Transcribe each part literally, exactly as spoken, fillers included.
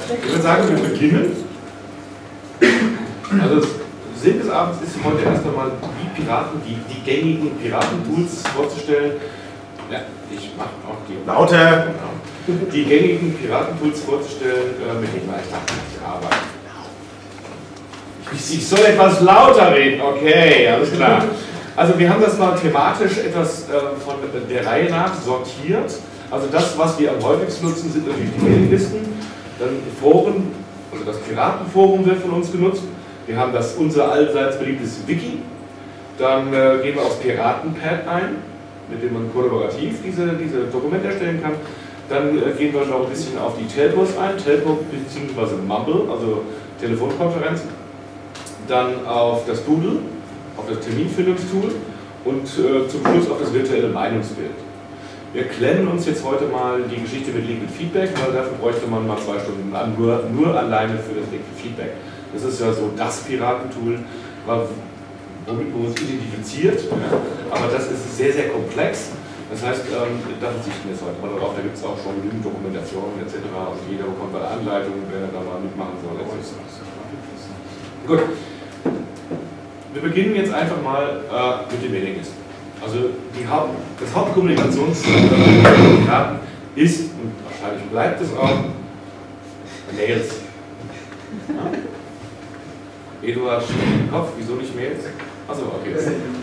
Ich würde sagen, wir beginnen. Also Sinn des Abends ist heute erst einmal die Piraten, die, die gängigen Piratentools vorzustellen. Ja, ich mache auch die Lauter! Die gängigen Piratentools vorzustellen, mit denen wir eigentlich arbeiten. Ich soll etwas lauter reden, okay, alles klar. Also wir haben das mal thematisch etwas äh, von der Reihe nach sortiert. Also das, was wir am häufigsten nutzen, sind natürlich die Mailinglisten. Dann Foren, also das Piratenforum wird von uns genutzt. Wir haben das unser allseits beliebtes Wiki. Dann äh, gehen wir aufs Piratenpad ein, mit dem man kollaborativ diese, diese Dokumente erstellen kann. Dann äh, gehen wir noch ein bisschen auf die Telcos ein, Telco bzw. Mumble, also Telefonkonferenzen. Dann auf das Doodle, auf das Terminfindungstool und äh, zum Schluss auf das virtuelle Meinungsbild. Wir klemmen uns jetzt heute mal die Geschichte mit Liquid Feedback, weil dafür bräuchte man mal zwei Stunden an, nur, nur alleine für das Liquid Feedback. Das ist ja so das Piratentool, womit man uns identifiziert, ja. Aber das ist sehr, sehr komplex. Das heißt, ähm, da verzichten wir jetzt heute mal darauf, da gibt es auch schon genügend Dokumentationen et cetera. Und jeder bekommt eine Anleitung, wer da mal mitmachen soll. Gut. Wir beginnen jetzt einfach mal äh, mit den Mailinglisten. Also die Haupt, das Hauptkommunikationszentrum der Piraten ist, und wahrscheinlich bleibt es auch, Mails. Ja? Eduard schüttelt den Kopf, wieso nicht Mails? Achso, okay.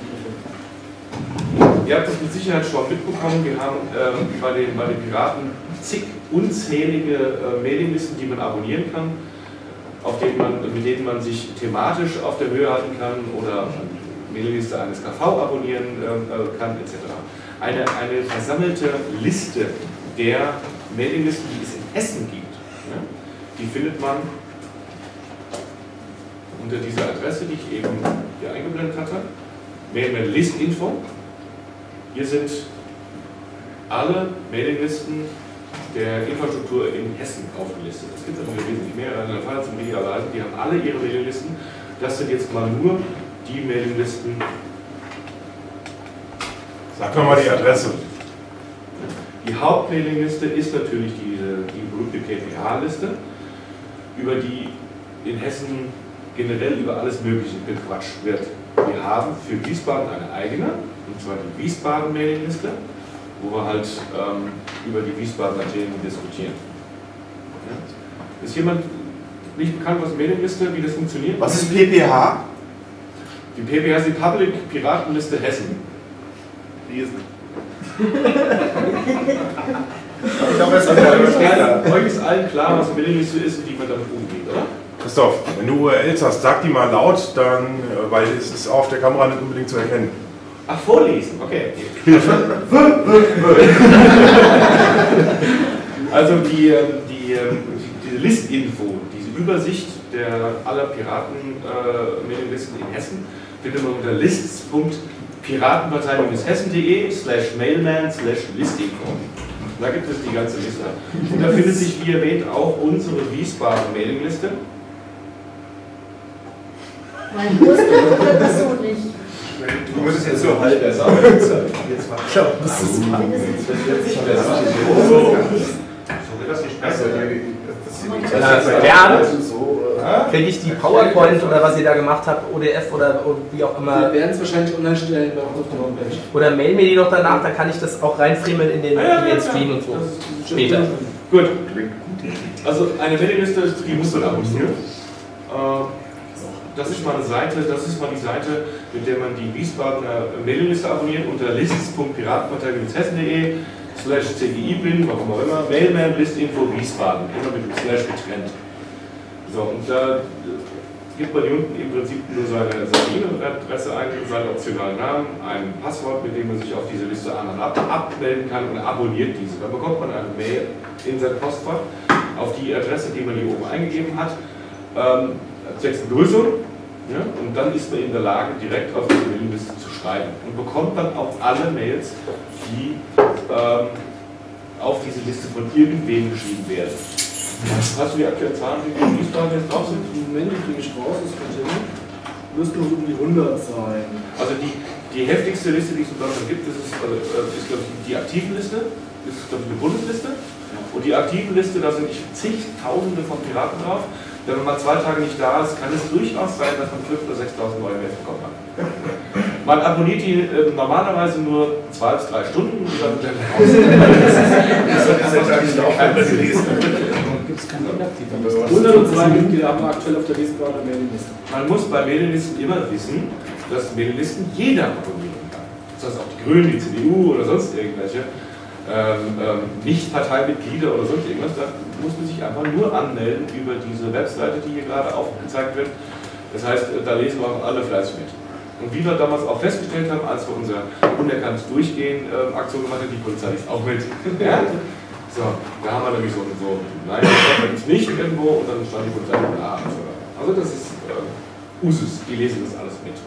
Ihr habt das mit Sicherheit schon mitbekommen, wir haben ähm, bei, den, bei den Piraten zig unzählige äh, Mailinglisten, die man abonnieren kann, auf denen man, mit denen man sich thematisch auf der Höhe halten kann oder eine Mailingliste eines K V abonnieren äh, kann, et cetera. Eine, eine versammelte Liste der Mailinglisten, die es in Hessen gibt, ja, die findet man unter dieser Adresse, die ich eben hier eingeblendet hatte. Mail-Mail-List-Info. Hier sind alle Mailinglisten der Infrastruktur in Hessen aufgelistet. Es gibt natürlich wesentlich mehr, in der Fall zum idealerweise, die haben alle ihre Mailinglisten. Das sind jetzt mal nur die Mailinglisten. Sag doch mal die Adresse. Die Hauptmailingliste ist natürlich diese, die berühmte K P H-Liste, über die in Hessen generell über alles Mögliche gequatscht wird. Wir haben für Wiesbaden eine eigene, und zwar die Wiesbaden-Mailingliste, wo wir halt ähm, über die Wiesbadener Themen diskutieren. Ja. Ist jemand nicht bekannt, was Mailingliste, wie das funktioniert? Was ist P P H? Die P P H ist die Public Piratenliste Hessen. Riesen. Ich glaube, es ist euch ist allen klar, was Mailingliste ist und wie man damit umgeht, oder? Christoph, wenn du U R Ls hast, sag die mal laut, dann, weil es ist auf der Kamera nicht unbedingt zu erkennen. Ach, vorlesen, okay. Also die, die, diese Listinfo, diese Übersicht der aller Piraten-Mailinglisten äh, in Hessen, findet man unter lists punkt piratenpartei hessen punkt de slash mailman slash listinfo. Da gibt es die ganze Liste. Und da findet sich, wie erwähnt, auch unsere Wiesbaden-Mailingliste. Mein Brust wird das so nicht. Du musst es jetzt so halb besser. Jetzt mal. Ich glaube, das ist mal. Das wird nicht besser. So wird das nicht besser. Bernd, kriege ich die PowerPoint oder was ihr da gemacht habt, O D F oder wie auch immer. Wir werden es wahrscheinlich online stellen bei uns auf der Homepage. Oder mail mir die doch danach, dann kann ich das auch reinfriemeln in den, in den Stream und so. Später. Gut. Also eine Mailingliste, die muss man abonnieren. Das ist mal eine Seite, das ist mal die Seite, mit der man die Wiesbadener Mailingliste abonniert unter lists punkt piratenpartei hessen punkt de slash cgi-bin, warum auch immer, mailman listinfo Wiesbaden, immer mit dem Slash getrennt. So, und da gibt man hier unten im Prinzip nur seine E-Mail-Adresse ein, seinen optionalen Namen, ein Passwort, mit dem man sich auf diese Liste an und ab abmelden kann und abonniert diese. Dann bekommt man eine Mail in sein Postfach auf die Adresse, die man hier oben eingegeben hat. Ähm, Zwecks Begrüßung, ja, und dann ist man in der Lage, direkt auf diese Mailingliste zu schreiben und bekommt dann auch alle Mails, die ähm, auf diese Liste von irgendwem geschrieben werden. Hast du die aktuellen Zahlen, wie viele Wiesbaden jetzt drauf sind? Im Moment kriege ich raus, das könnte müsste nur um die hundert sein. Also die, die heftigste Liste, die es in Deutschland gibt, das ist, also, ist glaube ich, die aktiven Liste, das ist glaube ich eine Bundesliste. Und die aktiven Liste, da sind zigtausende von Piraten drauf. Wenn man mal zwei Tage nicht da ist, kann es durchaus sein, dass man fünftausend oder sechstausend neue Mails bekommen hat. Man abonniert die äh, normalerweise nur zwei bis drei Stunden und dann wieder raus. Gibt es keine inaktiven Liste? hundertzwei Mitglieder haben wir aktuell auf der Lesbar oder Mailingliste. Man muss bei Mailinglisten immer wissen, dass Mailinglisten jeder abonnieren kann. Das heißt auch die Grünen, die C D U oder sonst irgendwelche ähm, ähm, Nicht-Parteimitglieder oder sonst irgendwas. Da muss man sich einfach nur anmelden über diese Webseite, die hier gerade aufgezeigt wird. Das heißt, da lesen wir auch alle fleißig mit. Und wie wir damals auch festgestellt haben, als wir unser unerkannt Durchgehen äh, Aktion gemacht haben, die Polizei liest auch mit. Ja? So, da haben wir nämlich so, so nein, das ist nicht irgendwo und dann stand die Polizei da. Also das ist äh, Usus, die lesen das alles mit.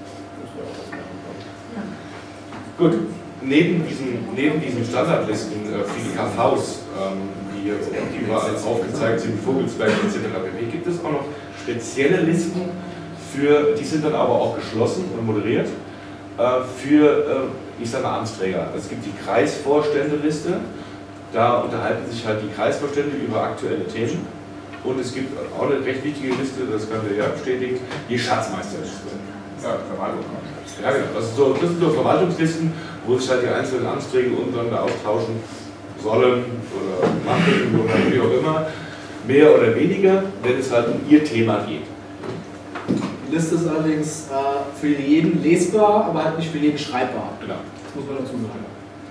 Gut, neben diesen, neben diesen Standardlisten äh, für die K Vs, ähm, die jetzt überall aufgezeigt sind, Vogelsberg et cetera pp., gibt es auch noch spezielle Listen, für, die sind dann aber auch geschlossen und moderiert, äh, für, äh, ich sage mal, Amtsträger. Es gibt die Kreisvorständeliste, da unterhalten sich halt die Kreisvorstände über aktuelle Themen. Und es gibt auch eine recht wichtige Liste, das kann der ja bestätigen, die Schatzmeisterliste. Ja, Verwaltung. Ja, genau. Das, ist so, das sind so Verwaltungslisten, wo sich halt die einzelnen Amtsträger untereinander austauschen sollen oder machen oder wie auch immer. Mehr oder weniger, wenn es halt um ihr Thema geht. Die Liste ist allerdings äh, für jeden lesbar, aber halt nicht für jeden schreibbar. Genau. Das muss man dazu sagen.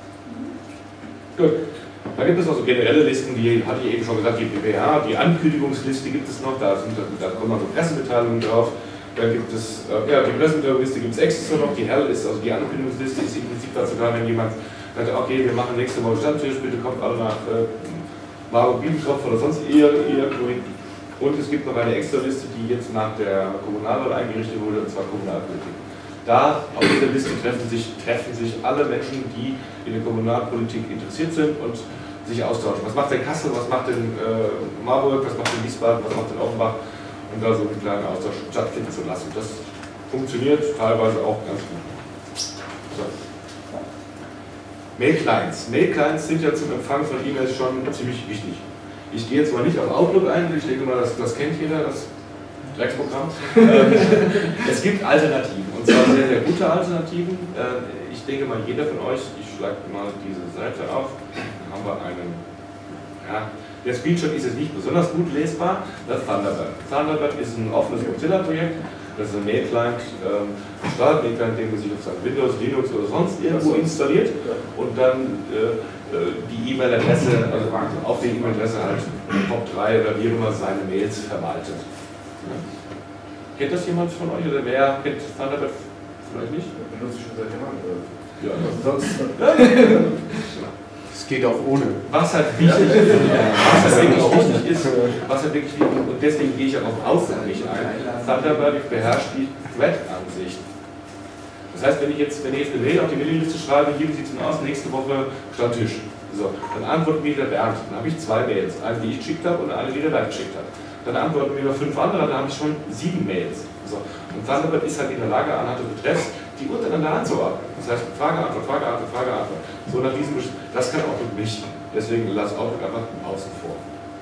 Gut. Da gibt es also generelle Listen, die hatte ich eben schon gesagt, die P P H, die Ankündigungsliste gibt es noch, da, sind, da kommen also Pressemitteilungen drauf. Dann gibt es, äh, ja, die Pressemitteilungsliste gibt es extra noch, die Hell ist, also die Ankündigungsliste ist im Prinzip dazu da, wenn jemand sagt, okay, wir machen nächste Woche Stammtisch, bitte kommt alle nach äh, Marburg Biedenkopf oder sonst eher, irgendwo hin. Und es gibt noch eine extra Liste, die jetzt nach der Kommunalwahl eingerichtet wurde, und zwar Kommunalpolitik. Da auf dieser Liste treffen sich, treffen sich alle Menschen, die in der Kommunalpolitik interessiert sind und sich austauschen. Was macht denn Kassel, was macht denn äh, Marburg, was macht denn Wiesbaden, was macht denn Offenbach? Und da so einen kleinen Austausch stattfinden zu lassen. Das funktioniert teilweise auch ganz gut. So. Mail-Clients. Mail-Clients sind ja zum Empfang von E-Mails schon ziemlich wichtig. Ich gehe jetzt mal nicht auf Outlook ein, ich denke mal, das, das kennt jeder, das Drecksprogramm. ähm, es gibt Alternativen, und zwar sehr, sehr gute Alternativen. Äh, ich denke mal, jeder von euch, ich schlage mal diese Seite auf, dann haben wir einen, ja, der Screenshot ist jetzt nicht besonders gut lesbar, das Thunderbird. Thunderbird ist ein offenes Mozilla-Projekt, das ist ein Mail-Client, ähm, ein Start-Mail-Client, den man sich auf seinem Windows, Linux oder sonst irgendwo installiert und dann äh, die E-Mail-Adresse, also auf der E-Mail-Adresse halt Top drei oder wie immer seine Mails verwaltet. Ja. Kennt das jemand von euch oder wer kennt Thunderbird von euch nicht? Benutze ich schon seit Jahren. Ja, Sonst. Es geht auch ohne. Was halt wichtig ist, was halt wirklich wichtig ist, was halt wirklich wichtig ist, und deswegen gehe ich auch auf Aussagen nicht ein, Thunderbird beherrscht die Thread-Ansicht. Das heißt, wenn ich jetzt, wenn ich jetzt eine Mail auf die Mailingliste schreibe, hier, wie sieht es denn aus, nächste Woche Stammtisch. So, dann antwortet mir der Bernd, dann habe ich zwei Mails, eine, die ich geschickt habe und eine, die der Bernd geschickt hat. Dann antworten mir noch fünf andere, dann habe ich schon sieben Mails. So. Und Thunderbird ist halt in der Lage, anhand des Betreffs die untereinander anzuordnen. Das heißt, Frage, Antwort, Frage, Antwort, Frage, Antwort. So nach diesem, das kann Outlook nicht. Deswegen lass Outlook einfach außen vor.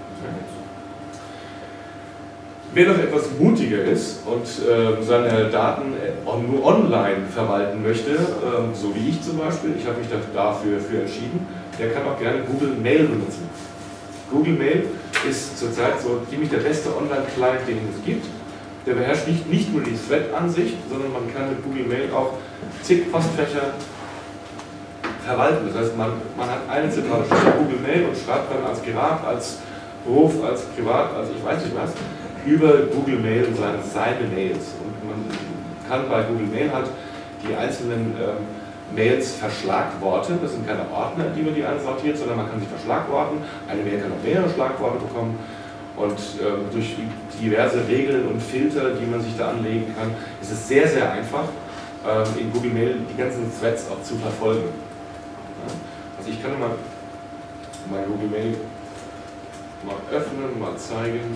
Wer noch etwas mutiger ist und äh, seine Daten nur online verwalten möchte, äh, so wie ich zum Beispiel, ich habe mich dafür für entschieden, der kann auch gerne Google Mail benutzen. Google Mail ist zurzeit so ziemlich der beste Online-Client, den es gibt. Der beherrscht nicht, nicht nur die Thread-Ansicht, sondern man kann mit Google Mail auch zig Postfächer verwalten. Das heißt, man, man hat eine zentrale Stelle, Google Mail, und schreibt dann als Pirat, als Beruf, als Privat, als ich weiß nicht was, über Google Mail seine, seine Mails. Und man kann bei Google Mail halt die einzelnen ähm, Mails verschlagworten. Das sind keine Ordner, die man die einsortiert, sondern man kann sie verschlagworten. Eine Mail kann auch mehrere Schlagworte bekommen. Und ähm, durch diverse Regeln und Filter, die man sich da anlegen kann, ist es sehr, sehr einfach, ähm, in Google Mail die ganzen Threads auch zu verfolgen. Ja? Also ich kann mal mein Google Mail mal öffnen, mal zeigen.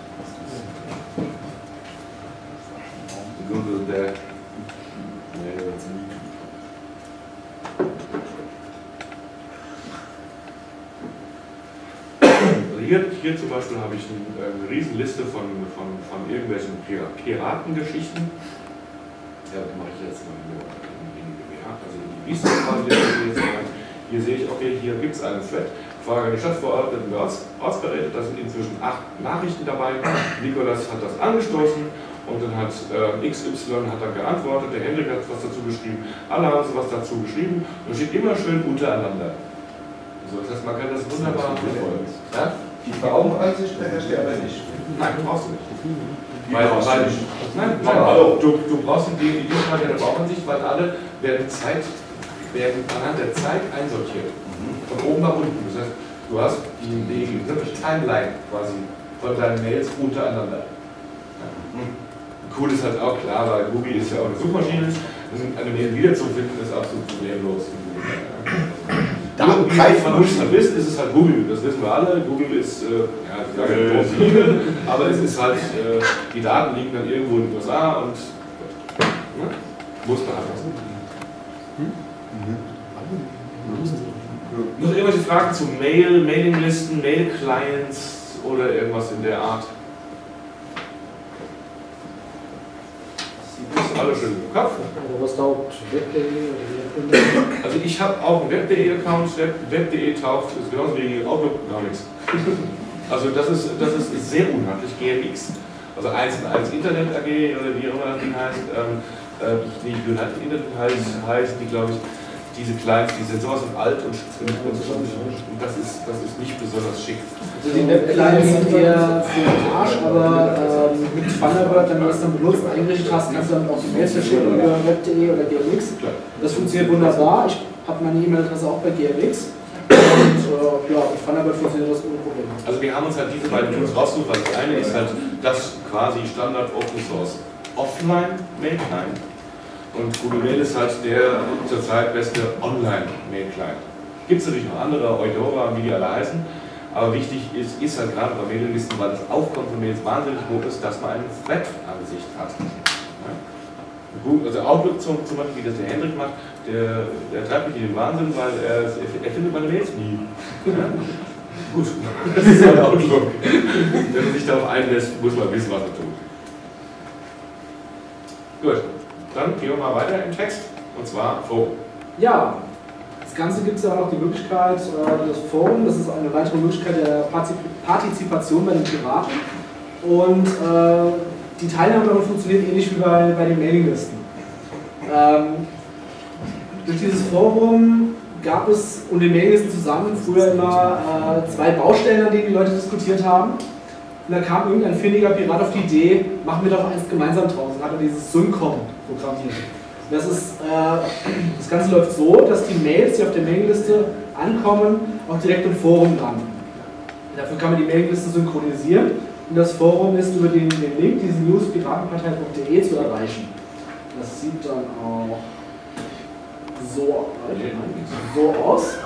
Google der Mail. Beispiel habe ich eine, eine riesen Liste von, von, von irgendwelchen Piratengeschichten. Ja, das mache ich jetzt mal in, in, in, also in die Liste quasi. Hier sehe ich, okay, hier gibt es einen Thread. Frage an die Stadtverordneten der Orts, Ortsgeräte, da sind inzwischen acht Nachrichten dabei. Nikolas hat das angestoßen und dann hat äh, X Y hat dann geantwortet, der Hendrik hat was dazu geschrieben, alle haben was dazu geschrieben und es steht immer schön untereinander. So, das heißt, man kann das wunderbar verfolgen. Ja? Die Veraugenansicht beherrscht ihr aber nicht. Nein, brauchst du nicht. Weil, weil, nein, nein, also, du, du brauchst die digitale Verbraucheransicht, weil alle werden, Zeit, werden anhand der Zeit einsortiert. Von oben nach unten. Das heißt, du hast die, die Timeline quasi von deinen Mails untereinander. Ja. Cool ist halt auch klar, weil Google ist ja auch eine Suchmaschine. Eine Mail wiederzufinden ist absolut problemlos. Da man muss halt wissen, ist es halt Google, das wissen wir alle. Google ist, äh, ja, ich sage nicht plausibel, aber es ist halt, äh, die Daten liegen dann irgendwo in den U S A und ne, muss man halt wissen. Hm? Mhm. Noch irgendwelche Fragen zu Mail, Mailinglisten, Mail-Clients oder irgendwas in der Art? Das ist alles schön im Kopf. Aber was taugt web.de? Also ich habe auch einen web.de-Account, web.de web taucht, ist genauso wie Outlook, gar nichts. Also das ist, das ist sehr unhandlich, G M X. Also eins und eins Internet A G oder wie auch immer das Ding heißt, ähm, äh, nicht United Internet heißt, heißt die glaube ich, diese Clients, die sind sowas von alt und, und, und, und das, ist, das ist nicht besonders schick. Also die Web-Clients sind eher für den Arsch, aber ähm, mit Thunderbird, wenn du das dann benutzt, eingerichtet hast, kannst du dann auch die Mails verschicken über web.de oder G M X. Das funktioniert wunderbar. Ich habe meine E-Mail-Adresse auch bei G M X. Und äh, ja, mit Thunderbird funktioniert das ohne Probleme. Also wir haben uns halt diese beiden Tools rausgesucht, weil das eine ist halt das quasi Standard Open Source Offline Mail Client. Und Google Mail ist halt der zurzeit beste Online-Mail-Client. Gibt es natürlich noch andere, Eudora, wie die alle heißen, aber wichtig ist, ist halt gerade bei Mailinglisten, weil das Aufkommen von Mails wahnsinnig hoch ist, dass man eine Thread-Ansicht hat. Ja? Also Outlook zum, zum Beispiel, wie das der Hendrik macht, der, der treibt mich in den Wahnsinn, weil er, er findet meine Mails nie. Ja? Gut, das ist halt Outlook. Wenn man sich darauf einlässt, muss man wissen, was er tut. Gut. Dann gehen wir mal weiter im Text, und zwar Forum. Ja, das Ganze gibt es ja auch noch die Möglichkeit, äh, das Forum, das ist eine weitere Möglichkeit der Partizipation bei den Piraten. Und äh, die Teilnahme daran funktioniert ähnlich wie bei, bei den Mailinglisten. Ähm, durch dieses Forum gab es und den Mailinglisten zusammen früher immer äh, zwei Baustellen, an denen die Leute diskutiert haben. Und dann kam irgendein findiger Pirat auf die Idee, machen wir doch eins gemeinsam draus. Und hat er dieses Syncom programmiert. Das, ist, äh, das Ganze läuft so, dass die Mails, die auf der Mailingliste ankommen, auch direkt im Forum landen. Dafür kann man die Mailingliste synchronisieren und das Forum ist über den, den Link, diesen news punkt piratenpartei punkt de zu erreichen. Das sieht dann auch so, so aus.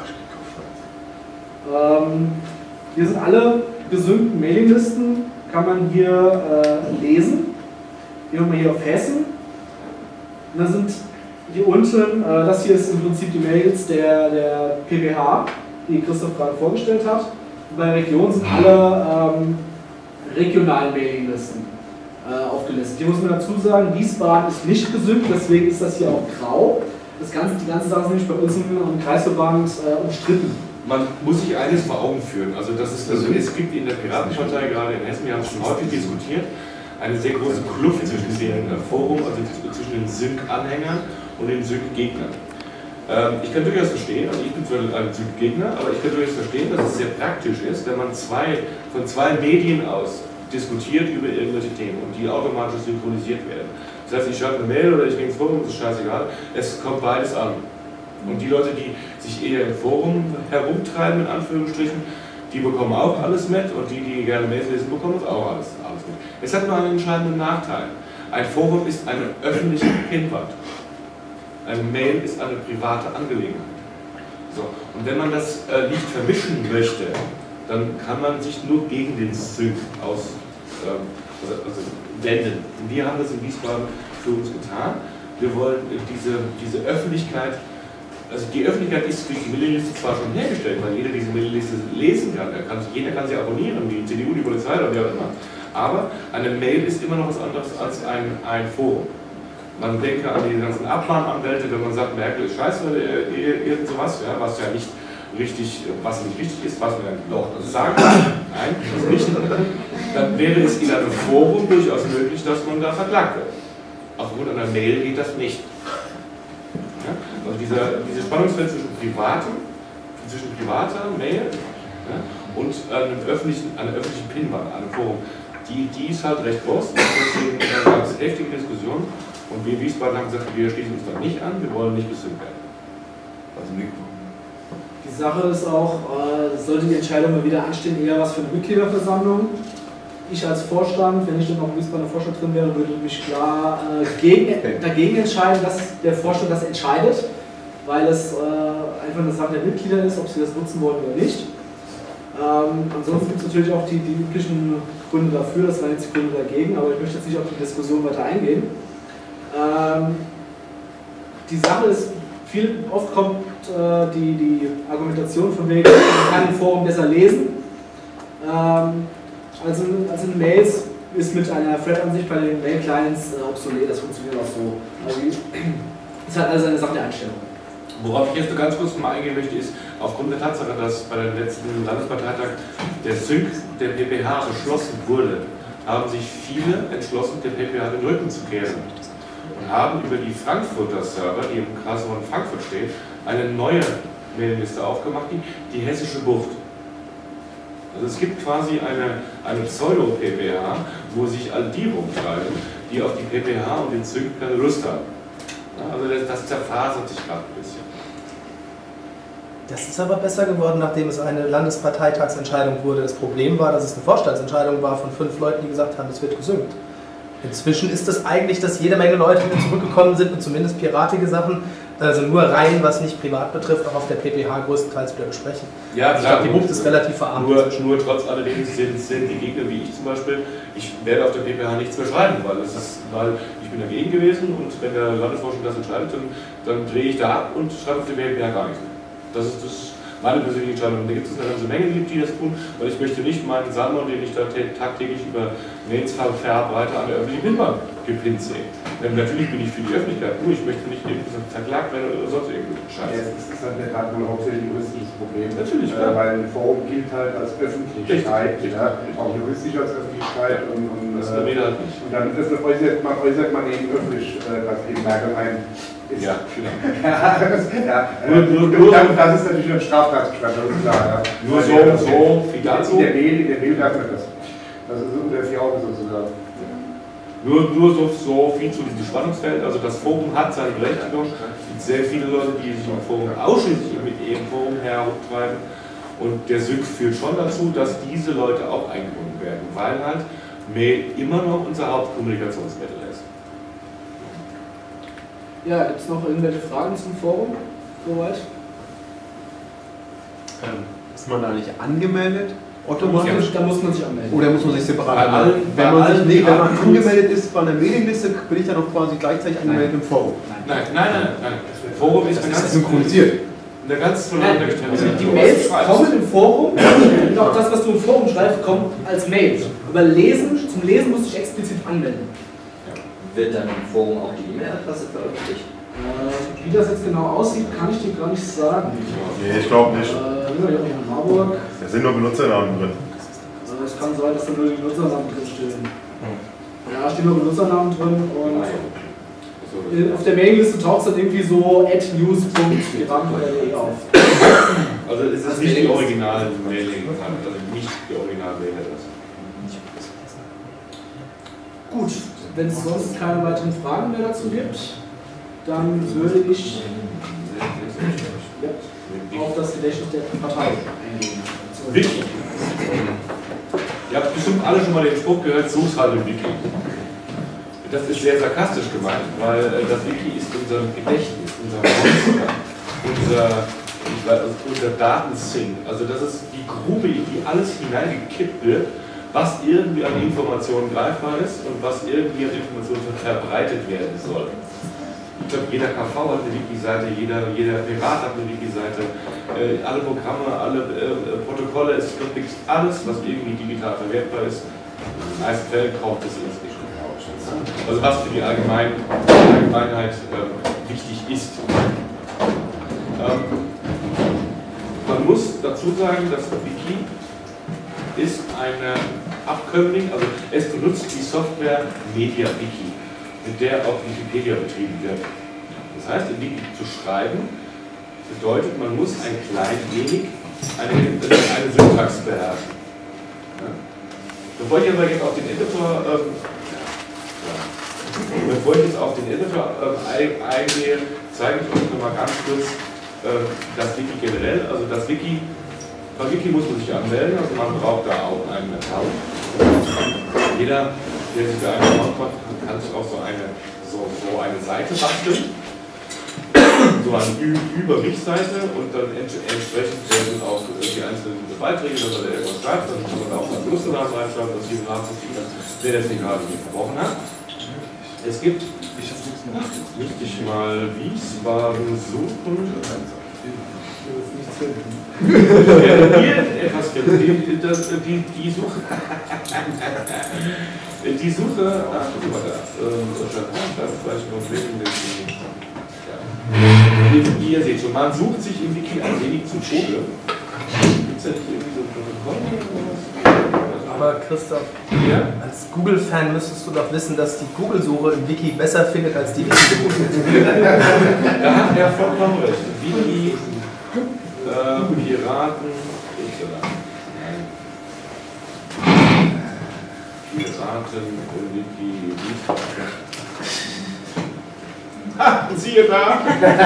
Ähm, hier sind alle gesynkten Mailinglisten, kann man hier äh, lesen. Gehen wir mal hier auf Hessen. Und dann sind hier unten, äh, das hier ist im Prinzip die Mails der, der P W H, die Christoph gerade vorgestellt hat. Und bei Region sind alle ähm, regionalen Mailinglisten äh, aufgelistet. Hier muss man dazu sagen, Wiesbaden ist nicht gesynkt, deswegen ist das hier auch grau. Das Ganze, die ganze Sache ist nämlich bei uns im Kreisverband äh, umstritten. Man muss sich eines vor Augen führen. Also, das ist, also es gibt in der Piratenpartei, gerade in Hessen, wir haben es schon häufig diskutiert, eine sehr große Kluft zwischen dem Forum, also zwischen den Sync-Anhängern und den Sync-Gegnern. Ähm, ich kann durchaus verstehen, also ich bin zwar ein Sync-Gegner, aber ich kann durchaus verstehen, dass es sehr praktisch ist, wenn man zwei, von zwei Medien aus diskutiert über irgendwelche Themen und die automatisch synchronisiert werden. Das heißt, ich schreibe eine Mail oder ich gehe ins Forum, das ist scheißegal, es kommt beides an. Und die Leute, die sich eher im Forum herumtreiben, in Anführungsstrichen, die bekommen auch alles mit und die, die gerne Mails lesen, bekommen auch alles, alles mit. Es hat nur einen entscheidenden Nachteil. Ein Forum ist eine öffentliche Pinwand. Ein Mail ist eine private Angelegenheit. So. Und wenn man das äh, nicht vermischen möchte, dann kann man sich nur gegen den Sync aus, ähm, also, also wenden. Und wir haben das in Wiesbaden für uns getan. Wir wollen diese, diese Öffentlichkeit Also die Öffentlichkeit ist durch die Mailingliste zwar schon hergestellt, weil jeder diese Mailingliste lesen kann. Er kann jeder kann sie abonnieren, die C D U, die Polizei oder wie auch immer. Aber eine Mail ist immer noch was anderes als ein, ein Forum. Man denke an die ganzen Abmahnanwälte, wenn man sagt, Merkel ist scheiße oder irgend sowas, ja, was ja nicht richtig, was nicht richtig ist, was man doch sagen kann. Nein, das nicht. Dann wäre es in einem Forum durchaus möglich, dass man da verklagt wird. Aufgrund einer Mail geht das nicht. Ja? Also dieser, dieses Spannungsfeld zwischen privatem, zwischen privater Mail, ja, und einem öffentlichen, einer öffentlichen Pinwand, einem Forum, die, die ist halt recht groß. Deswegen gab es heftige Diskussionen und wir in Wiesbaden haben gesagt, wir schließen uns da nicht an, wir wollen nicht gestimmt werden. Also nicht. Die Sache ist auch, äh, sollte die Entscheidung mal wieder anstehen, eher was für eine Mitgliederversammlung. Ich als Vorstand, wenn ich dann noch im Wiesbadener Vorstand drin wäre, würde mich klar äh, gegen, dagegen entscheiden, dass der Vorstand das entscheidet, weil es äh, einfach eine Sache der Mitglieder ist, ob sie das nutzen wollen oder nicht. Ähm, ansonsten gibt es natürlich auch die, die üblichen Gründe dafür, das waren jetzt die Gründe dagegen, aber ich möchte jetzt nicht auf die Diskussion weiter eingehen. Ähm, die Sache ist, viel, oft kommt äh, die, die Argumentation von wegen, man kann im Forum besser lesen. Ähm, also, also in Mails ist mit einer Thread-Ansicht bei den Mail-Clients äh, obsolet, das funktioniert auch so. Also ist halt alles eine Sache der Einstellung. Worauf ich jetzt nur ganz kurz mal eingehen möchte, ist, aufgrund der Tatsache, dass bei dem letzten Landesparteitag der Sync der P P H beschlossen wurde, haben sich viele entschlossen, der P P H den Rücken zu kehren und haben über die Frankfurter Server, die im Kreisverband Frankfurt stehen, eine neue Mailingliste aufgemacht, die, die Hessische Bucht. Also es gibt quasi eine, eine Pseudo-P P H, wo sich all die rumtreiben, die auf die P P H und den Sync keine Lust haben. Ja, also das, das zerfasert sich gerade ein bisschen. Das ist aber besser geworden, nachdem es eine Landesparteitagsentscheidung wurde. Das Problem war, dass es eine Vorstandsentscheidung war von fünf Leuten, die gesagt haben, es wird gesynkt. Inzwischen ist es eigentlich, dass jede Menge Leute wieder zurückgekommen sind und zumindest piratige Sachen, also nur rein, was nicht privat betrifft, auch auf der P P H größtenteils wieder besprechen. Ja, also ich glaube, die Bucht ist relativ verarmt. Nur, nur trotz alledem sind, sind die Gegner wie ich zum Beispiel, ich werde auf der P P H nichts mehr schreiben, weil, es ist, weil ich bin dagegen gewesen und wenn der Landesvorstand das entscheidet, dann, dann drehe ich da ab und schreibe auf der P P H gar nichts mehr. Das ist das meine persönliche Entscheidung. Da gibt es eine ganze Menge, die das tun, weil ich möchte nicht meinen Salmon, den ich da tagtäglich über Mails verbreite, an der öffentlichen Pinwand gepinnt sehen. Denn natürlich bin ich für die Öffentlichkeit, nur ich möchte nicht irgendwie verklagt werden oder sonst irgendwie Scheiße. Ja, es ist halt in der Tat wohl hauptsächlich ein juristisches Problem. Natürlich, äh, weil ein Forum gilt halt als Öffentlichkeit, richtig, ja, richtig. auch juristisch als Öffentlichkeit. Und, und, das äh, halt nicht. und dann ist, äußert, man, äußert man eben öffentlich, äh, dass eben Merkel ein ist. Ja, genau. ja, das, ja, nur, äh, nur, und nur, dann, das ist natürlich ein Straftatbestand, das ist klar. Ja. Nur so, der, so, viel dazu. In der Mail, in der Mail darf man das. Das ist unter vier Augen sozusagen. Nur, nur so, so viel zu diesem Spannungsfeld. Also das Forum hat seine Berechtigung. Es gibt sehr viele Leute, die sich im Forum ausschließlich mit ihrem Forum herumtreiben. Und der S Y K führt schon dazu, dass diese Leute auch eingebunden werden, weil halt Mail immer noch unser Hauptkommunikationsmittel ist. Ja, gibt es noch irgendwelche Fragen zum Forum? Soweit? Ähm, ist man da nicht angemeldet? Da muss, Automatisch? da muss man sich anmelden. Oder muss man sich separat Bei allen- anmelden? Wenn bei man, sich, allen nee, wenn man Arten- angemeldet ist bei einer Mailingliste, bin ich dann auch quasi gleichzeitig angemeldet im Forum. Nein, nein, nein, nein. Forum ist eine Das ist ganz, synchronisiert. eine ganz voneinander getrennte Also die Sache. Mails kommen im Forum und auch das, was du im Forum schreibst, kommt als Mail. Aber lesen, zum Lesen musst du dich explizit anmelden. Wird dann im Forum auch die E-Mail-Adresse veröffentlicht? Äh, wie das jetzt genau aussieht, kann ich dir gar nicht sagen. Nee, ich glaube nicht. Äh, sind wir hier auch in Marburg. Da sind nur Benutzernamen drin. Äh, es kann sein, dass da nur die Benutzernamen drin stehen. Ja, stehen nur Benutzernamen drin und in- auf der Mailingliste taucht es dann irgendwie so at news punkt piraten punkt de auf. Also es ist nicht die Original-Mailing, also nicht die Original-Mailadresse. Gut, wenn es sonst keine weiteren Fragen mehr dazu gibt, dann würde ich ja, auf das Gedächtnis der Partei eingehen. Wiki. Ihr habt bestimmt alle schon mal den Spruch gehört, such's halt im Wiki. Das ist sehr sarkastisch gemeint, weil äh, das Wiki ist unser Gedächtnis, unser Monster, unser, ich weiß, also unser Datensync. Also das ist die Grube, in die alles hineingekippt wird, was irgendwie an Informationen greifbar ist und was irgendwie an Informationen verbreitet werden soll. Ich glaube, jeder K V hat eine Wiki-Seite, jeder, jeder Pirat hat eine Wiki-Seite, äh, alle Programme, alle äh, Protokolle, es gibt wirklich alles, was irgendwie digital verwertbar ist. In den meisten Fällen kommt es ins Geschäft. Also was für die Allgemein Allgemeinheit äh, wichtig ist. Ähm, man muss dazu sagen, dass Wiki ist eine Abkömmling, also es benutzt die Software MediaWiki, mit der auch Wikipedia betrieben wird. Das heißt, in Wiki zu schreiben, bedeutet, man muss ein klein wenig eine, eine Syntax beherrschen. Ja? Bevor ich aber jetzt auf den Editor, ähm, ja, bevor ich jetzt auf den Editor ähm, eingehe, zeige ich euch nochmal ganz kurz ähm, das Wiki generell. Also das Wiki, bei Wiki muss man sich anmelden, also man braucht da auch einen Account. Jeder, der sich da einen Account macht, kann sich auch so eine, so, so eine Seite basteln. So eine Übersichtsseite und dann entsprechend werden auch die einzelnen Beiträge, wenn man da irgendwas schreibt, dann kann man auch seinen Benutzernamen reinschreiben, dass jeder nachvollziehen kann, wer das nicht gerade nicht verbrochen hat. Es gibt, müsste ich mal Wiesbaden suchen. Etwas finden. Die, das, die, die Suche. Die Suche. Ach, guck mal da. Ihr, ihr seht schon, man sucht sich im Wiki ein wenig zu Tode. Gibt es da nicht irgendwie so ein Protokoll oder was? Aber Christoph, ja? als Google-Fan müsstest du doch wissen, dass die Google-Suche im Wiki besser findet als die Wiki-Suche. Da hat er vollkommen recht. Wiki, äh, Piraten, Nein. Piraten, Wiki, Ha, siehe da!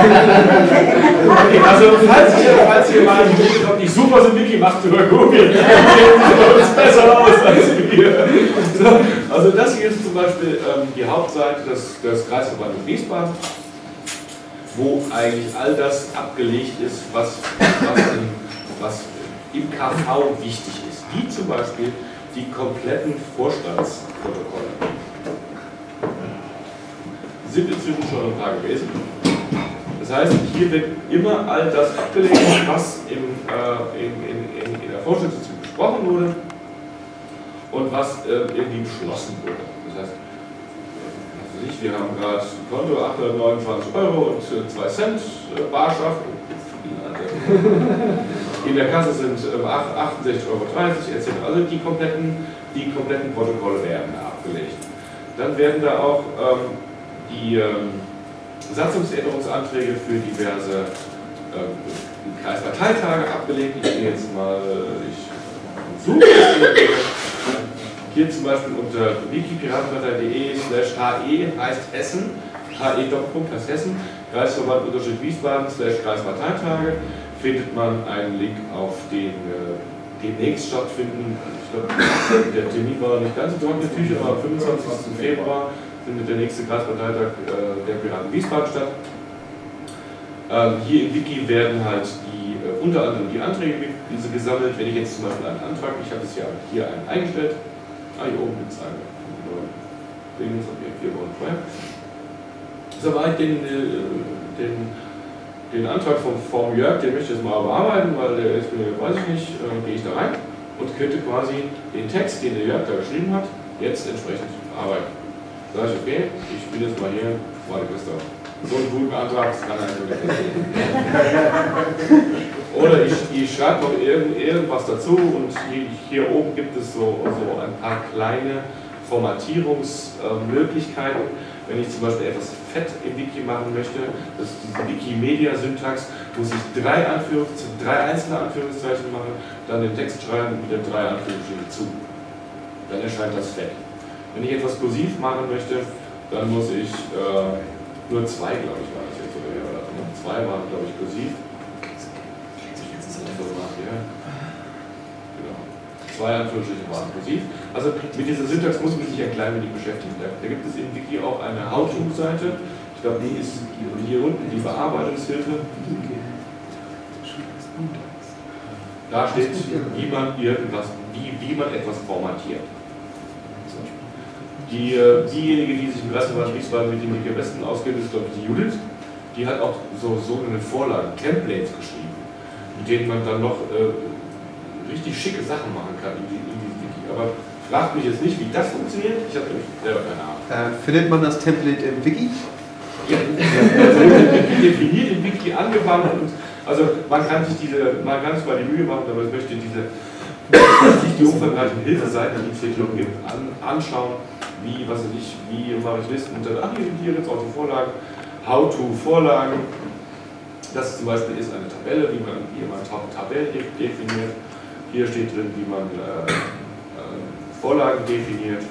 Also, falls ihr, falls ihr mal ob die super sind, Wiki macht über Google, sieht uns besser aus als wir. So, also, das hier ist zum Beispiel ähm, die Hauptseite des, des Kreisverbandes Wiesbaden, wo eigentlich all das abgelegt ist, was, was, in, was im K V wichtig ist. Wie zum Beispiel die kompletten Vorstandsprotokolle. Sind inzwischen schon ein paar gewesen. Das heißt, hier wird immer all das abgelegt, was im, äh, in, in, in der Vorstandssitzung besprochen wurde und was äh, irgendwie beschlossen wurde. Das heißt, was weiß ich, wir haben gerade ein Konto achthundertneunundzwanzig Euro und zwei Cent äh, Barschaft. In der Kasse sind äh, achtundsechzig Euro dreißig et cetera. Also die kompletten, die kompletten Protokolle werden abgelegt. Dann werden da auch ähm, die ähm, Satzungsänderungsanträge für diverse ähm, Kreisparteitage abgelegt. Ich gehe jetzt mal, ich suche hier zum Beispiel unter wikipiratenpartei.de slash he heißt Hessen, he Doppelpunkt heißt Hessen, Kreisverband Unterschied Wiesbaden slash Kreisparteitage, findet man einen Link auf den äh, demnächst stattfinden. Ich glaube, der Termin war nicht ganz so trockene Tücher, aber am fünfundzwanzigsten Februar findet der nächste Kreisparteitag äh, der Piraten Wiesbaden statt. Ähm, hier im Wiki werden halt die, äh, unter anderem die Anträge diese gesammelt. Wenn ich jetzt zum Beispiel einen Antrag, ich habe es ja hier einen eingestellt, ah, hier oben gibt es einen, Bildungsobjekt vier Wochen vorher. Soweit den, äh, den, den Antrag vom, vom Jörg, den möchte ich jetzt mal bearbeiten, weil der ist mir, weiß ich nicht, äh, gehe ich da rein und könnte quasi den Text, den der Jörg da geschrieben hat, jetzt entsprechend bearbeiten. Sag ich, okay, ich spiele jetzt mal hier, warte Christoph. So einen guten Antrag, das kann er nicht. Oder ich, ich schreibe noch irgend, irgendwas dazu und hier, hier oben gibt es so, so ein paar kleine Formatierungsmöglichkeiten. Wenn ich zum Beispiel etwas fett im Wiki machen möchte, das ist diese Wikimedia-Syntax, muss ich drei, Anführungs drei einzelne Anführungszeichen machen, dann den Text schreiben und wieder drei Anführungsstriche zu. Dann erscheint das fett. Wenn ich etwas kursiv machen möchte, dann muss ich äh, nur zwei, glaube ich, war das jetzt oder ja, oder zwei waren, glaube ich, kursiv. Genau. Zwei Anführungsstriche waren kursiv. Also mit dieser Syntax muss man sich ein klein wenig beschäftigen. Da, da gibt es im Wiki auch eine How-To-Seite. Ich glaube, die ist hier unten die Bearbeitungshilfe. Da steht, wie man irgendwas, wie, wie man etwas formatiert. Die, äh, diejenige, die sich im Klassenverband Wiesbaden mit dem Wiki am besten auskennt, ist, glaube ich, die Judith. Die hat auch so sogenannte Vorlagen, Templates geschrieben, mit denen man dann noch äh, richtig schicke Sachen machen kann in, die, in diesem Wiki. Aber fragt mich jetzt nicht, wie das funktioniert. Ich habe nämlich selber keine Ahnung. Äh, findet man das Template im Wiki? Ja, also definiert im Wiki angewandt und also man kann sich diese, man kann sich mal die Mühe machen, aber ich möchte diese sich die umfangreichen Hilfeseiten, die es hier schon gibt, an, anschauen, wie, was weiß ich, wie mache ich Listen und dann, ach hier, hier jetzt auch die Vorlagen, How-to-Vorlagen. Das zum Beispiel ist eine Tabelle, wie man, wie man Tabellen definiert. Hier steht drin, wie man äh, äh, Vorlagen definiert.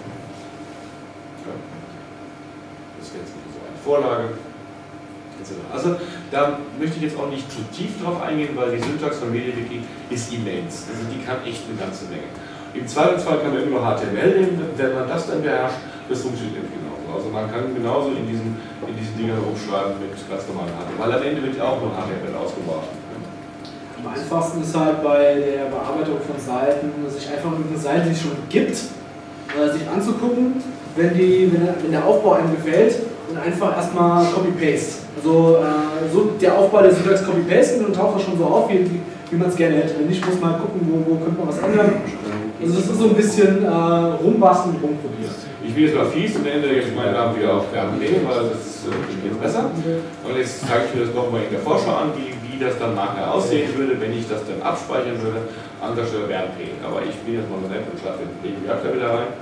Ja. Das ist jetzt so eine Vorlage. Also da möchte ich jetzt auch nicht zu tief drauf eingehen, weil die Syntax von MediaWiki ist immens. Also die kann echt eine ganze Menge. Im Zweifelsfall kann man immer noch H T M L nehmen, wenn man das dann beherrscht, das funktioniert genauso. Also man kann genauso in diesen, in diesen Dingern rumschreiben mit ganz normalen H T M L, weil am Ende wird ja auch nur H T M L ausgebaut. Am einfachsten ist halt bei der Bearbeitung von Seiten, sich einfach irgendeine Seite, die es schon gibt, äh, sich anzugucken, wenn, die, wenn, der, wenn der Aufbau einem gefällt, und einfach erstmal Copy-Paste. Also äh, so der Aufbau der Syntax Copy-Paste und taucht das schon so auf, wie, wie man es gerne hätte. Wenn nicht, muss man gucken, wo, wo könnte man was ändern. Also das ist so ein bisschen äh, rumbasteln und rumprobieren. Ich bin jetzt mal fies und ende jetzt meinen Namen wieder auf R P, weil das äh, geht besser. Und jetzt zeige ich mir das nochmal in der Vorschau an, wie, wie das dann nachher aussehen würde, wenn ich das dann abspeichern würde an der Stelle R P. Aber ich bin jetzt mal so nett und schlafe den Reaktor wieder rein.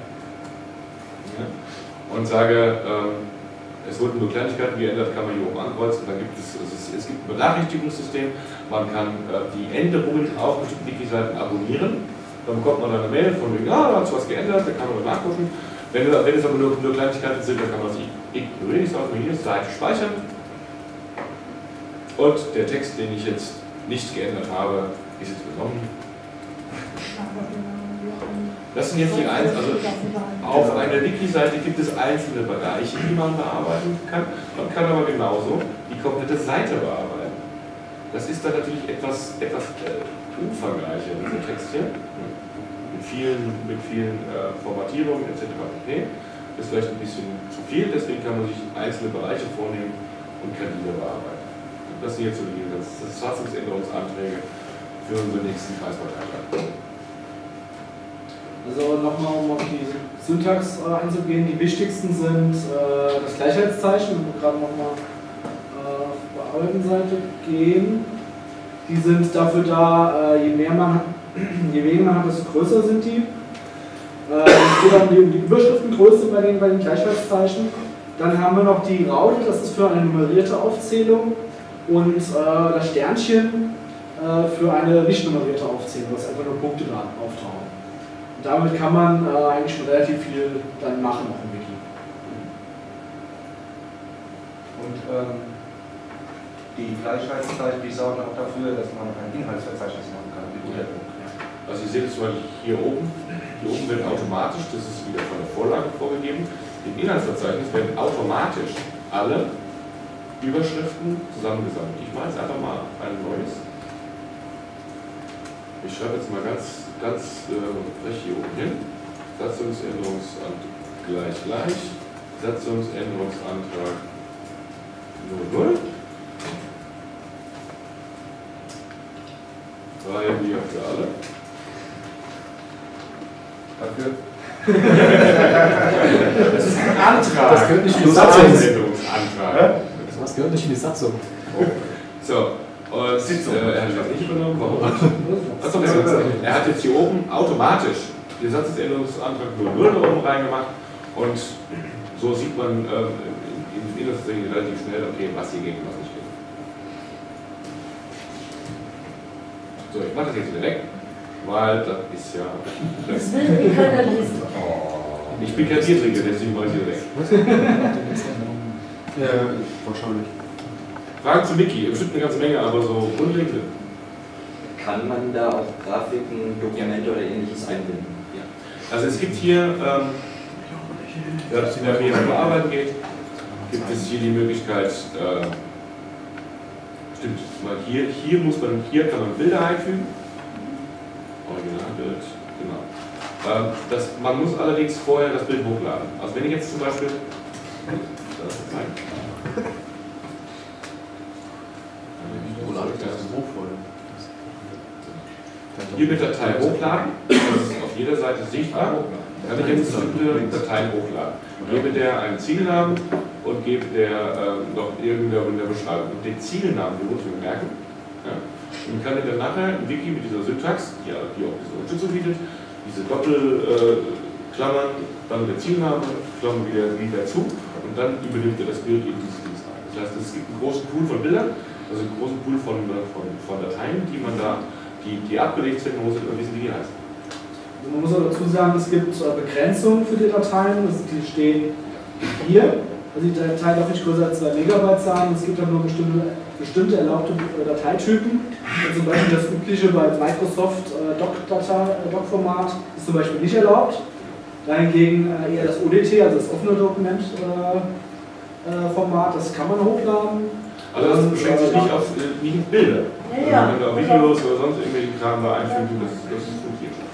Ja. Und sage, ähm, es wurden nur Kleinigkeiten geändert, kann man hier oben ankreuzen. Da gibt es, es, ist, es gibt ein Benachrichtigungssystem, man kann äh, die Änderungen auf bestimmten Wiki-Seiten abonnieren. Dann bekommt man eine Mail von wegen, ah, da hat sich was geändert, da kann man nachgucken. Wenn, wenn es aber nur, nur Kleinigkeiten sind, dann kann man sich ignorieren. Ich sage mir hier Seite speichern. Und der Text, den ich jetzt nicht geändert habe, ist jetzt genommen. Das sind jetzt die einzelnen, also auf einer Wiki-Seite gibt es einzelne Bereiche, die man bearbeiten kann. Man kann aber genauso die komplette Seite bearbeiten. Das ist dann natürlich etwas, etwas äh, umfangreicher, dieser Text hier. Mit vielen, mit vielen äh, Formatierungen et cetera pp. Das ist vielleicht ein bisschen zu viel, deswegen kann man sich einzelne Bereiche vornehmen und kann die bearbeiten. Das sind jetzt so die Satzungsänderungsanträge für unseren nächsten Kreisparteitag. Also nochmal, um auf die Syntax äh, einzugehen, die wichtigsten sind äh, das Gleichheitszeichen, wenn wir gerade nochmal äh, auf der alten Seite gehen. Die sind dafür da, äh, je mehr man hat, je weniger man hat, desto größer sind die. Äh, es geht um die, um die Überschriftengröße bei den, bei den Gleichheitszeichen. Dann haben wir noch die Raute, das ist für eine nummerierte Aufzählung. Und äh, das Sternchen äh, für eine nicht nummerierte Aufzählung, dass einfach nur Punkte da auftauchen. Und damit kann man äh, eigentlich schon relativ viel dann machen auch im Wiki. Und ähm, die Gleichheitszeichen, die sorgen auch dafür, dass man ein Inhaltsverzeichnis machen kann. Also ihr seht es zum Beispiel hier oben. Hier oben wird automatisch, das ist wieder von der Vorlage vorgegeben, im Inhaltsverzeichnis werden automatisch alle Überschriften zusammengesammelt. Ich mache jetzt einfach mal ein neues. Ich schreibe jetzt mal ganz, ganz äh, frech hier oben hin. Satzungsänderungsantrag gleich gleich. Satzungsänderungsantrag null null. Freie Bier für alle. Dafür. Das ist ein Antrag. Das gehört nicht in die Satzung. Satzung. Das gehört nicht in die Satzung. Oh. So. Und, Sitzung. Äh, er hat das nicht übernommen. Warum? Was soll das jetzt? Er hat jetzt hier oben automatisch den Satzungsänderungsantrag null null da oben reingemacht und so sieht man ähm, im Inhaltsverzeichnis relativ schnell, okay, was hier geht und was nicht geht. So, ich mache das jetzt wieder weg, weil das ist ja. Das will keiner lesen. Oh, ich bin kein Biertrinker, deswegen mache ich wieder weg. Ja, wahrscheinlich. Fragen zu Wiki, bestimmt eine ganze Menge, aber so grundlegend. Kann man da auch Grafiken, Dokumente oder ähnliches einbinden? Ja. Also es gibt hier, ähm, ja, wer hier bearbeiten geht, gibt es hier die Möglichkeit, äh, stimmt, mal hier, hier muss man, hier kann man Bilder einfügen. Originalbild, genau. Ähm, das, man muss allerdings vorher das Bild hochladen. Also wenn ich jetzt zum Beispiel das zeigen. Hier mit Datei hochladen, das ist auf jeder Seite sichtbar. Dann kann ich jetzt bestimmte Dateien hochladen. Gebe der einen Zielnamen und gebe der äh, noch irgendeine in der Beschreibung. Und den Zielnamen, den muss ich mir merken. Ja. Und kann ich dann nachher ein Wiki mit dieser Syntax, die, die auch diese Unterstützung bietet, diese Doppelklammern, äh, dann der Zielname, Klammern wieder, wieder zu und dann übernimmt er das Bild in diese Dings rein. Das heißt, es gibt einen großen Pool von Bildern, also einen großen Pool von, von, von Dateien, die man da, die, die abgelegt sind, muss über diesen Wiki heißen. Also man muss auch dazu sagen, es gibt Begrenzungen für die Dateien, also die stehen hier. Also die Datei darf nicht größer als zwei Megabyte sein. Es gibt dann nur bestimmte, bestimmte erlaubte Dateitypen. Und zum Beispiel das übliche bei Microsoft äh, Doc-Format ist zum Beispiel nicht erlaubt. Dahingegen äh, eher das O D T, also das offene Dokumentformat, äh, äh, das kann man hochladen. Also das beschränkt sich nicht auf äh, nicht auf Bilder. Ja, ja. Also wenn da Videos oder sonst irgendwelche Kram da einfügen, das, das funktioniert schon.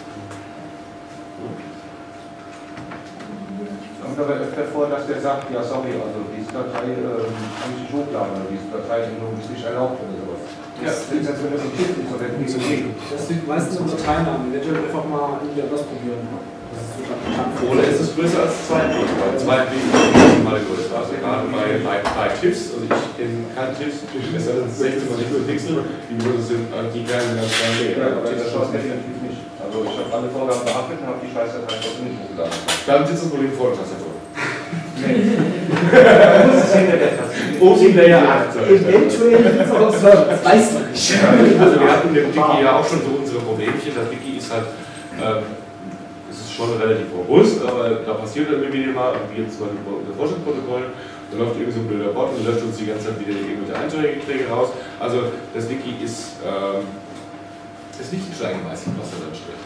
Kommt aber öfter vor, dass der sagt, ja sorry, also diese Datei äh, kann ich nicht hochladen oder diese Datei ist nicht erlaubt oder sowas. Ja, das ist jetzt, wenn das ein Tipp ist oder ein P C. Das liegt meistens im Dateinamen, eventuell einfach mal irgendwie das probieren. Das ist so Oder ist es größer als zwei M B? Weil zwei M B ist maximal größer. Also gerade bei, bei, bei Tips, also ich kenne keine Tips, besser als sechzehn oder sechzehn Pixel, die größer sind, die keine als zwei M B. Ja, aber das schaut definitiv nicht. Also ich habe alle Vorgaben beachtet und habe die Scheißdatei trotzdem nicht hochgeladen. Dann sitzt das Problem vor der Tastatur. Oben in der acht. Eventuell gibt es auch Server, das weiß man nicht. Also wir hatten mit dem Wiki ja auch schon so unsere Problemchen. Das Wiki ist halt, ähm, es ist schon relativ robust, aber da passiert dann immer wieder mal, wie jetzt bei den Forschungsprotokollen, da läuft irgendwie so ein blöder Bot und löscht uns die ganze Zeit wieder irgendwelche Einträge raus. Also das Wiki ist, ähm, ist nicht die Steine meistens, was da drin steht.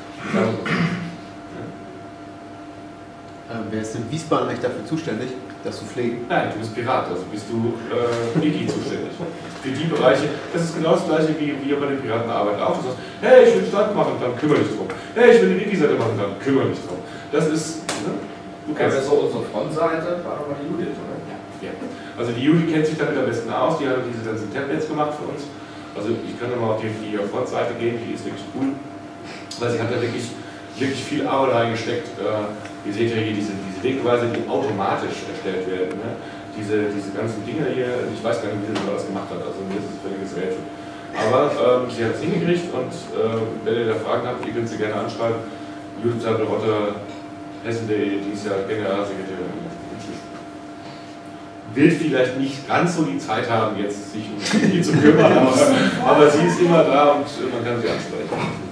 Ähm, wer ist in Wiesbaden eigentlich dafür zuständig, das zu pflegen? Nein, du bist Pirat, also bist du äh, Wiki zuständig. Für die Bereiche, das ist genau das gleiche wie wir bei den Piratenarbeit auch. Du sagst, hey, ich will Stand machen, dann kümmere dich drum. Hey, ich will eine Wiki-Seite machen, dann kümmere dich drum. Das ist, ne? Du kennst ja, so unsere Frontseite war doch mal die Judith, oder? Ja. Also die Judith kennt sich damit am besten aus, die hat diese ganzen Templates gemacht für uns. Also ich kann mal auf die, die Frontseite gehen, die ist wirklich cool. Weil sie hat da wirklich, wirklich viel Arbeit reingesteckt. Ihr seht ja hier diese, diese Wegweise, die automatisch erstellt werden. Ne? Diese, diese ganzen Dinger hier, ich weiß gar nicht, wie sie das gemacht hat, also mir ist es ein völliges Rätsel. Aber ähm, sie hat es hingekriegt und äh, wenn ihr da Fragen habt, ihr könnt sie gerne anschreiben. Judith Rotter, Hessen.de, die ist ja Generalsekretärin. Wird vielleicht nicht ganz so die Zeit haben, jetzt sich um sie zu kümmern, aber, aber sie ist immer da und man kann sie ansprechen.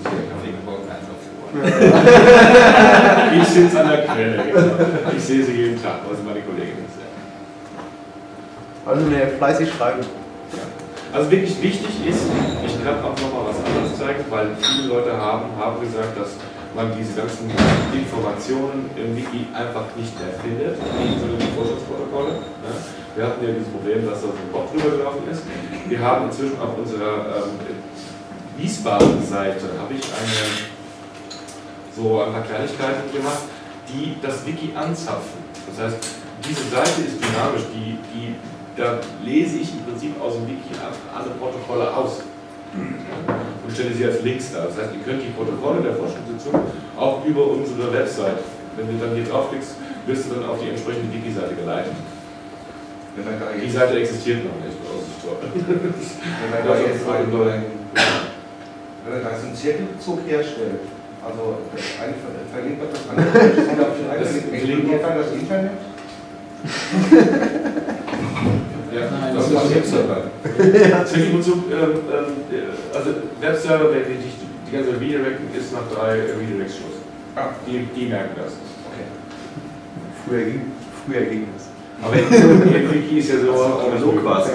Ich sitze an der Quelle, ich sehe sie jeden Tag, also meine Kollegin ist ja. Also ne, fleißig schreiben. Ja. Also wirklich wichtig ist, ich kann auch nochmal was anderes zeigen, weil viele Leute haben, haben gesagt, dass man diese ganzen Informationen im Wiki einfach nicht mehr findet, in so den Forschungsprotokolle. Ne? Wir hatten ja dieses Problem, dass da so ein Bot drüber gelaufen ist. Wir haben inzwischen auf unserer ähm, Wiesbaden-Seite habe ich eine so ein paar Kleinigkeiten gemacht, die das Wiki anzapfen. Das heißt, diese Seite ist dynamisch, die, die, da lese ich im Prinzip aus dem Wiki alle Protokolle aus und stelle sie als Links dar. Das heißt, ihr könnt die Protokolle der Forschungssitzung auch über unsere Website, wenn du dann hier draufklickst, wirst du dann auf die entsprechende Wiki-Seite geleitet. Die Seite existiert noch nicht, aus dem Tor. Wenn man da jetzt einen, wenn man da so einen Zirkelzug herstellt, also eine verlinkt wird das andere, das explodiert dann das Internet? Ja, das ist ein Webserver. Zirkelzug, ähm, also Webserver, wenn die, die ganze Redirecting ist nach drei Redirects Schluss. Ah. Die, die merken das. Okay. Früher ging, früher ging das. Aber im Wiki ist ja so, also, so quasi.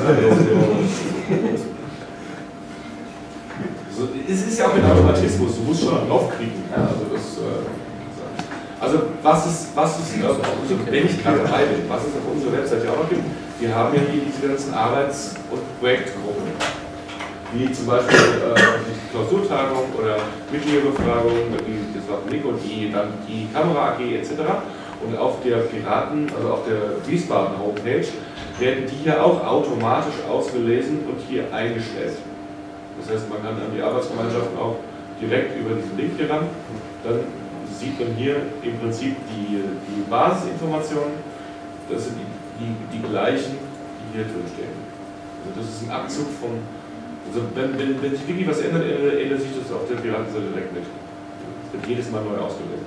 So, es ist ja auch ein Automatismus, du musst schon draufkriegen. Ja, also, das, äh, also was ist, was ist also, wenn ich gerade dabei bin, was es auf unserer Website ja auch noch gibt, wir haben ja hier diese ganzen Arbeits- und Projektgruppen. Wie zum Beispiel, äh, Klausurtagung oder Mitgliederbefragung, das war Nick und die, dann die Kamera A G et cetera. Und auf der Piraten, also auf der Wiesbaden Homepage, werden die hier auch automatisch ausgelesen und hier eingestellt. Das heißt, man kann an die Arbeitsgemeinschaften auch direkt über diesen Link hier ran. Dann sieht man hier im Prinzip die, die Basisinformationen. Das sind die, die, die gleichen, die hier drin stehen. Also das ist ein Abzug von. Also wenn, wenn, wenn sich wirklich was ändert, ändert sich das auf der Piratenseite direkt mit. Das wird jedes Mal neu ausgelesen.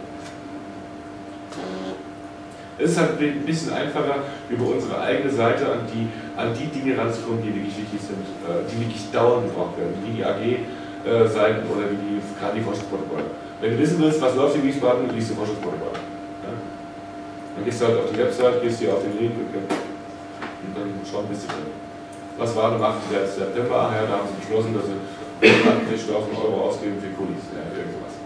Es ist halt ein bisschen einfacher, über unsere eigene Seite an die, an die Dinge ranzukommen, die wirklich wichtig sind, die wirklich dauernd gebraucht werden, wie die A G-Seiten oder wie die, gerade die Forschungsprotokolle. Wenn du wissen willst, was läuft in Wiesbaden, liest du Forschungsprotokolle. Ja? Dann gehst du halt auf die Website, gehst hier auf den Link und dann schon ein bisschen drin. Was war am achten September? Ach ja, da haben sie beschlossen, dass sie achtzigtausend Euro ausgeben für Kulis. Ja, irgend sowas.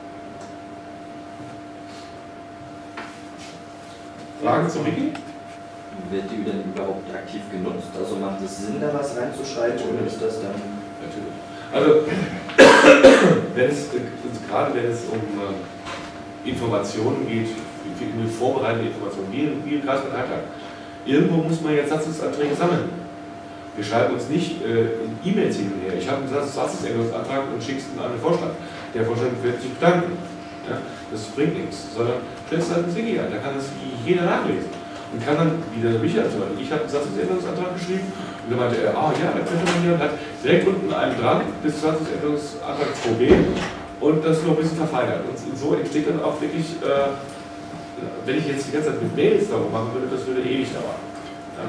Fragen zu Wiki? Wird die denn überhaupt aktiv genutzt? Also macht es Sinn, da was reinzuschreiben oder ist das dann... Natürlich. Also, wenn es, gerade wenn es um äh, Informationen geht, eine vorbereitende Information, wie, wie im Kreisparteitag, irgendwo muss man jetzt Satzungsanträge sammeln. Wir schreiben uns nicht äh, E-Mails hin und her. Ich habe einen Satzungsänderungsantrag und schickst ihn an den Vorstand. Der Vorstand wird sich bedanken. Ja? Das bringt nichts, sondern stellst halt ins Wiki ein, da kann das jeder nachlesen. Und kann dann, wie der Michael zum Beispiel, ich habe einen Satzungsänderungsantrag geschrieben und dann meinte er, ah ja, da könnte man hier, und hat direkt unten einen dran, das Satzungsänderungsantrag zwei b und das noch ein bisschen verfeinert. Und so entsteht dann auch wirklich, äh, wenn ich jetzt die ganze Zeit mit Mails darum machen würde, das würde ewig dauern. Ja.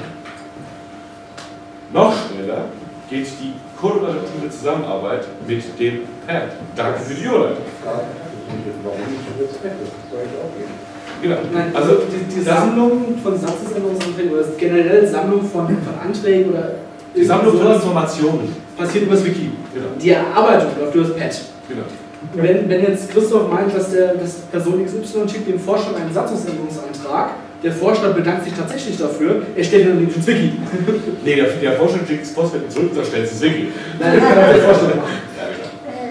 Noch schneller geht die kollaborative Zusammenarbeit mit dem Pad. Danke für die Urlaub. Warum nicht über das Pad? Das soll ich auch geben. Genau. Nein, also die, die Sammlung von Satzungsänderungsanträgen oder generell Sammlung von, von Anträgen oder die Sammlung von Informationen passiert über das Wiki. Genau. Die Erarbeitung läuft über das Pad. Genau. Wenn, wenn jetzt Christoph meint, dass der dass Person X Y schickt dem Vorstand einen Satzungsänderungsantrag, der Vorstand bedankt sich tatsächlich dafür, er stellt dann ins Wiki. Nee, der, der Vorstand schickt das Postfeld zurück, da stellt es ins Wiki. Nein, das kann auch der Vorstand machen. Ja, genau.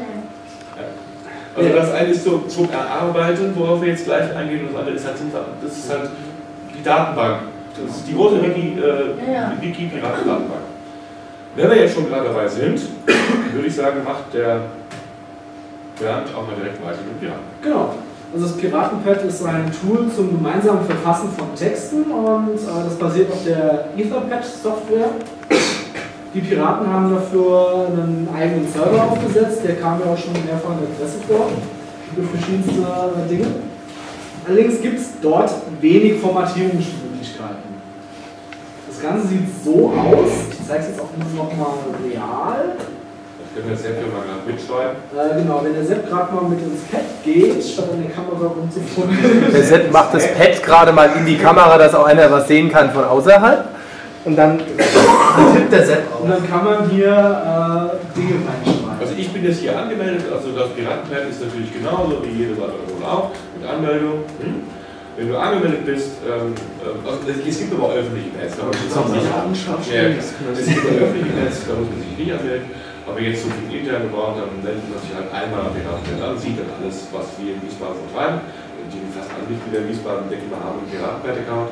Also das eine ist so zum Erarbeiten, worauf wir jetzt gleich eingehen, und das andere ist halt, das ist halt die Datenbank. Das ist die große Wiki, äh, Wiki-Piraten-Datenbank. Wenn wir jetzt schon gerade dabei sind, würde ich sagen, macht der Bernd auch mal direkt weiter mit Piraten. Genau. Also das Piratenpad ist ein Tool zum gemeinsamen Verfassen von Texten und äh, das basiert auf der Etherpad-Software. Die Piraten haben dafür einen eigenen Server aufgesetzt, der kam ja auch schon mehrfach in der Presse vor, für verschiedenste Dinge. Allerdings gibt es dort wenig Formatierungsmöglichkeiten. Das Ganze sieht so aus, ich zeige es jetzt auch nochmal real. Das können wir Sepp ja mal gerade mitschreiben. Äh, genau, wenn der Sepp gerade mal mit ins Pad geht, statt an der Kamera rumzufunden. Der Sepp macht das Pad gerade mal in die Kamera, dass auch einer was sehen kann von außerhalb. Und dann tippt der Sepp auf. Und dann kann man hier äh, Dinge reinschreiben. Also ich bin jetzt hier angemeldet, also das Piratenpad ist natürlich genauso wie jedes andere wohl auch, mit Anmeldung. Hm? Wenn du angemeldet bist, ähm, also es gibt aber auch öffentliche Pads, da muss man sich nicht anschauen. Ja, es gibt aber öffentliche Pads, da muss man sich nicht anmelden. Aber jetzt so viel interne braucht, dann meldet man sich halt einmal am Piratenpad an, sieht dann alles, was wir in Wiesbaden so treiben. Die fast alle Mitglieder in Wiesbaden, denke ich mal, haben einen Piratenpad-Account.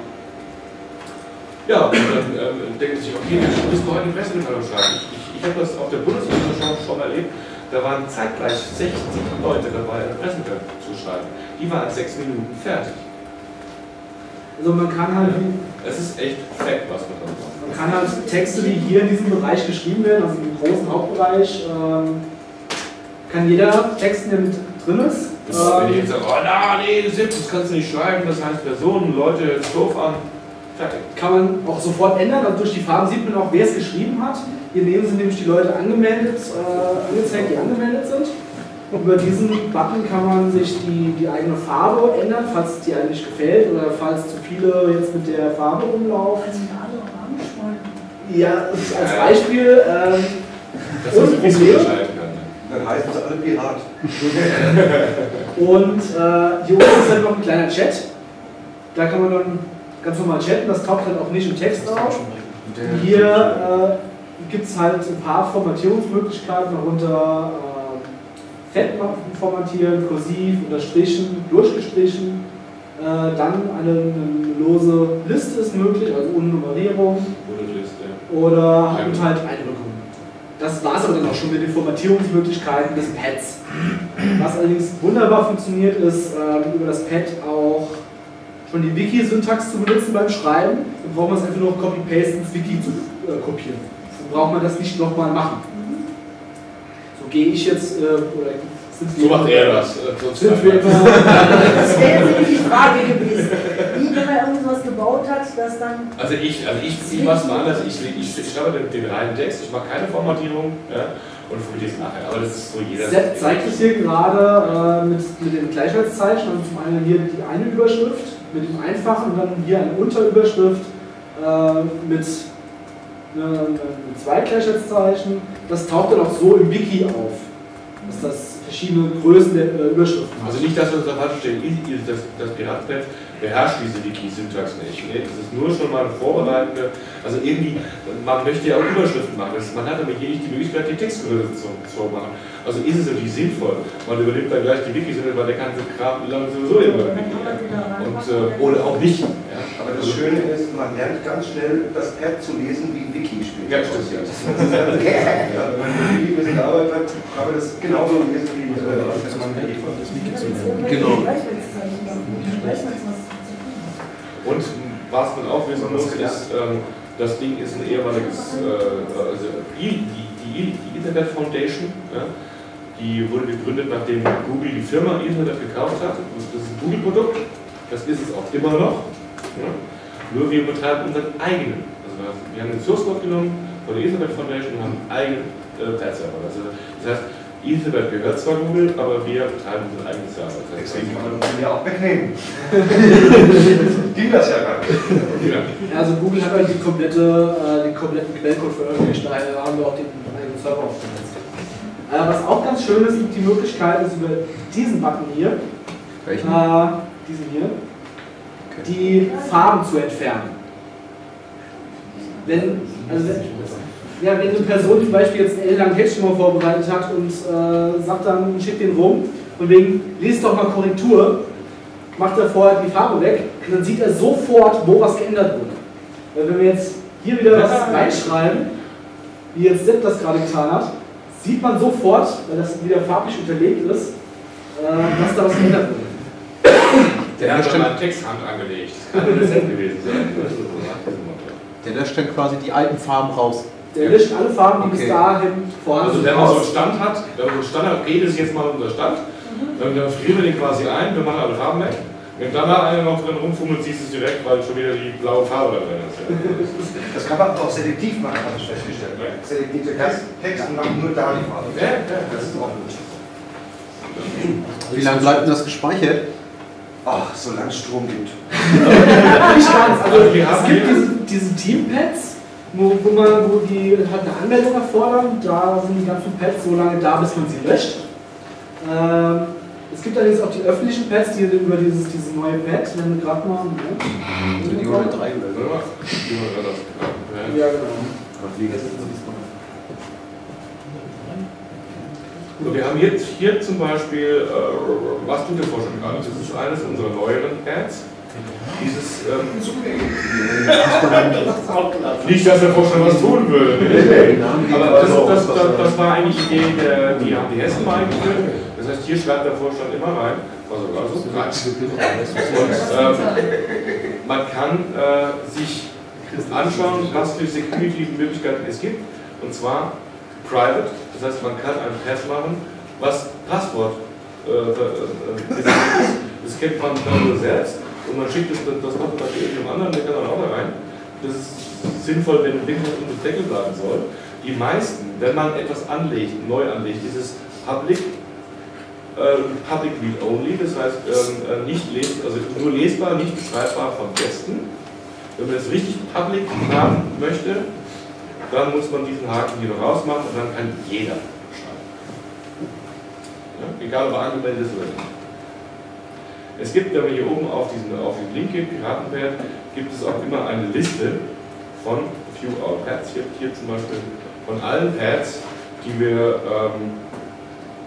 Ja, und dann ähm, denken sie sich, okay, wir müssen heute eine Pressemitteilung schreiben. Ich, ich, ich habe das auf der Bundespresseschau schon erlebt, da waren zeitgleich sechzig Leute dabei, eine Pressemitteilung zu schreiben. Die waren in sechs Minuten fertig. Also man kann halt... Es ist echt fett, was man da macht. Man kann halt Texte, die hier in diesem Bereich geschrieben werden, also im großen Hauptbereich, ähm, kann jeder Text, der mit drin ist. Das ist, wenn ich jetzt sage, oh na, nee, das kannst du nicht schreiben, das heißt Personen, Leute, jetzt doof an. Fertig. Kann man auch sofort ändern, und durch die Farben sieht man auch, wer es geschrieben hat. Hier neben sind nämlich die Leute angemeldet, äh, angezeigt, die angemeldet sind. Über diesen Button kann man sich die, die eigene Farbe ändern, falls es dir eigentlich gefällt oder falls zu viele jetzt mit der Farbe rumlaufen. Also alle orange wollen. Ja, als Beispiel. Ähm, das ist ein bisschen unterscheiden kann. Dann heißen sie alle Pirat. Und äh, hier oben ist halt noch ein kleiner Chat. Da kann man dann ganz normal chatten, das taucht halt auch nicht im Text auf. Hier äh, gibt es halt ein paar Formatierungsmöglichkeiten, darunter äh, fett formatieren, kursiv, unterstrichen, durchgestrichen. Äh, dann eine, eine lose Liste ist möglich, also ohne Nummerierung. Ohne Liste. Oder und halt Einrückung. Das war es aber dann auch schon mit den Formatierungsmöglichkeiten des Pads. Was allerdings wunderbar funktioniert, ist ähm, über das Pad auch schon die Wiki-Syntax zu benutzen beim Schreiben. Dann braucht man es einfach nur Copy-Paste ins Wiki zu äh, kopieren. Dann braucht man das nicht nochmal machen. So gehe ich jetzt, äh, oder sind wir So macht er das. Sind wir immer, Das wäre jetzt nämlich die Frage gewesen. Wie, wenn man irgendwas gebaut hat, dass dann. Also ich, also ich ziehe was mal anders. Ich, ich, ich schreibe den, den reinen Text, ich mache keine Formatierung, ja, und formuliere es nachher. Aber das ist so jeder. Sepp zeigt es hier gerade äh, mit, mit den Gleichheitszeichen. Also zum einen hier die eine Überschrift mit dem einfachen und dann hier eine Unterüberschrift äh, mit, ne, mit zwei Gleichheitszeichen. Das taucht dann auch so im Wiki auf, dass das verschiedene Größen der äh, Überschriften hat. Also nicht, dass wir uns da falsch stellen, das, das Piratenpad beherrscht diese Wiki-Syntax nicht. Ne? Das ist nur schon mal eine vorbereitende, also irgendwie, man möchte ja auch Überschriften machen, das, man hat aber hier nicht die Möglichkeit, die Textgröße zu, zu machen. Also ist es natürlich sinnvoll, man übernimmt dann gleich die Wiki-Syntax, weil der kann so Kram sowieso immer Wiki. Und, äh, oder auch nicht. Ja? Aber das Schöne ist, man lernt ganz schnell das Pad zu lesen, wie Wiki später. Ja, stimmt, ja. Ja, wenn man Wiki ein bisschen gearbeitet hat, kann man das genauso lesen wie äh, wenn man Wiki von das Wiki zu lernen. Genau. Und was man auch wissen muss, ist, ähm, das Ding ist ein ehemaliges, äh, also die, die, die Internet Foundation, ja, die wurde gegründet, nachdem Google die Firma Internet gekauft hat. Das ist ein Google-Produkt, das ist es auch immer noch. Ja. Nur wir betreiben unseren eigenen. Also wir haben den Source Code genommen von der Internet Foundation und haben einen eigenen äh, Pad-Server. Also das heißt, Ethernet gehört zwar Google, aber wir betreiben unseren eigenen Server. Deswegen kann man uns den ja auch wegnehmen. Ging das ja gar nicht. Ja, also Google hat halt die komplette, äh, den kompletten Quellcode veröffentlicht, daher haben wir auch den eigenen Server aufgesetzt. Äh, was auch ganz schön ist, die Möglichkeit ist über diesen Button hier, Welchen? äh, diesen hier, die Farben zu entfernen. Wenn, also wenn, ja, wenn eine Person zum Beispiel jetzt einen ellenlangen Text schon mal vorbereitet hat und äh, sagt dann, schickt den rum und wegen, liest doch mal Korrektur, macht er vorher die Farbe weg und dann sieht er sofort, wo was geändert wurde. Weil wenn wir jetzt hier wieder was reinschreiben, wie jetzt Sepp das gerade getan hat, sieht man sofort, weil das wieder farblich unterlegt ist, äh, dass da was geändert wurde. Der hat schon mal Texthand angelegt. Das kann interessant gewesen sein. Der löscht dann quasi die alten Farben raus. Der löscht alle Farben, die Okay. bis dahin vorhanden Also sind. wenn man so einen Stand hat, wenn man so einen Stand hat, okay, das ist jetzt mal unser Stand, dann, dann frieren wir den quasi ein, wir machen alle Farben weg. Wenn dann da einer noch drin rumfummelt, siehst du es direkt, weil schon wieder die blaue Farbe da drin ist. Das kann man auch selektiv machen, habe ich festgestellt. Ja. Selektive Text und dann nur da die Farbe. Ja, ja, das ist auch gut. Wie lange bleibt denn das gespeichert? Ach, solange es Strom gibt. Nicht ganz. Also, Wir haben es gibt hier- diese, diese Teampads, wo, wo, man, wo die halt eine Anmeldung erfordern. Da sind die ganzen Pads so lange da, bis man sie löscht. Ähm, es gibt allerdings auch die öffentlichen Pads, die über dieses, dieses neue Pad, wenn wir gerade mal. Ne? Die Nummer drei oder so. Ja, genau. So, wir haben jetzt hier zum Beispiel, äh, was tut der Vorstand gerade? Das ist eines unserer neueren Pads. Dieses, ähm, nicht, dass der Vorstand was tun würde. Aber das, das, das, das war eigentlich die Idee, der, die haben die Hessen mal eingeführt. Das heißt, hier schreibt der Vorstand immer rein, also, also rein. Und ähm, man kann äh, sich anschauen, was für Security-Möglichkeiten es gibt. Und zwar private, das heißt, man kann ein Pad machen, was Passwort äh, äh, ist. Das kennt man dann nur selbst. Und man schickt das, das Passwort bei irgendeinem anderen, der kann dann auch da rein. Das ist sinnvoll, wenn ein Ding unter Deckel bleiben soll. Die meisten, wenn man etwas anlegt, neu anlegt, ist es public, äh, public read only, das heißt ähm, nicht les also nur lesbar, nicht beschreibbar von Gästen. Wenn man es richtig public haben möchte, dann muss man diesen Haken hier noch rausmachen und dann kann jeder schreiben. Ja, egal ob er angemeldet ist oder nicht. Es gibt, wenn wir hier oben auf diesen, auf den Link gehen, Piratenpad, gibt es auch immer eine Liste von View All Pads. Hier, hier zum Beispiel von allen Pads, die wir ähm,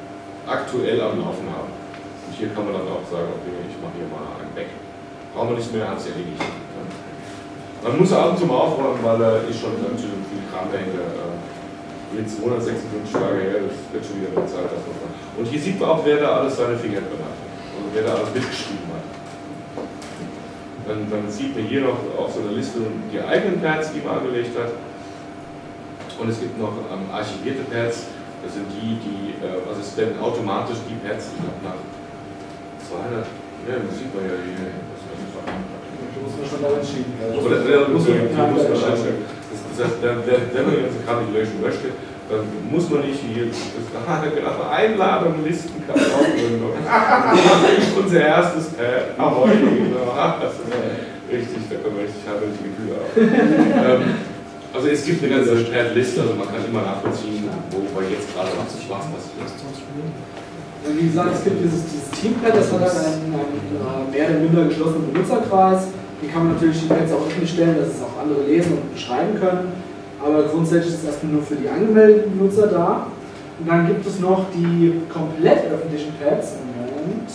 aktuell am Laufen haben. Und hier kann man dann auch sagen, okay, ich mache hier mal einen Back. Brauchen wir nicht mehr, hat es erledigt. Man muss ab und zu mal aufräumen, weil da ist schon ganz schön viel Kram dahinter. Jetzt zweihundertsechsundfünfzig Tage her, das wird schon wieder eine Zeit. Und hier sieht man auch, wer da alles seine Finger drin hat. Also wer da alles mitgeschrieben hat. Dann, dann sieht man hier noch auf so einer Liste die eigenen Pads, die man angelegt hat. Und es gibt noch ähm, archivierte Pads. Das sind die, die, äh, also es werden automatisch die Pads, ich glaube nach zweihundert, ja, das sieht man ja hier. Muss man schon da entschieden. Oder der muss man einstellen. Das heißt, wenn man jetzt gerade die Löschung möchte, dann muss man nicht hier das Einladung, Listen, Kataloggründung. Unser erstes Pad. Ahoi. Richtig, da kommen richtig hartnäckige Gefühle auf. Also es gibt eine ganze Pad-Liste, also man kann immer nachvollziehen, wo wir jetzt gerade was passiert. Wie gesagt, es gibt dieses, dieses Teampad, das hat halt einen, einen mehr oder minder geschlossenen Benutzerkreis. Hier kann man natürlich die Pads auch öffentlich stellen, dass es auch andere lesen und beschreiben können. Aber grundsätzlich ist es erstmal nur für die angemeldeten Benutzer da. Und dann gibt es noch die komplett öffentlichen Pads. Moment.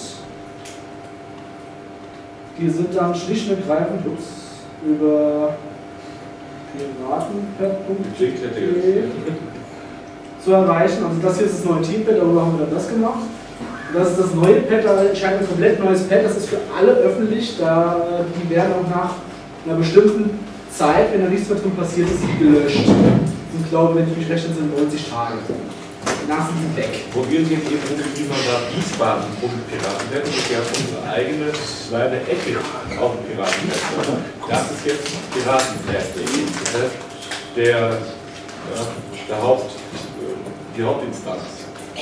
Die sind dann schlicht und ergreifend ups, über piratenpad punkt de zu erreichen. Also das hier ist das neue Teampad, darüber haben wir dann das gemacht. Das ist das neue Pad, da entscheidet ein komplett neues Pad, das ist für alle öffentlich, da die werden auch nach einer bestimmten Zeit, wenn da nichts mehr drin passiert ist, gelöscht. Ich glaube, wenn ich mich rechne, sind neunzig Tage. Danach sind die weg. Wo wir jetzt eben rumgeblieben haben, war Wiesbaden Punkt Piratenpad, das ist ja unsere eigene kleine Ecke auf dem Piratenpad. Das ist jetzt Piratenpad, das heißt der, ja, der Haupt, die Hauptinstanz.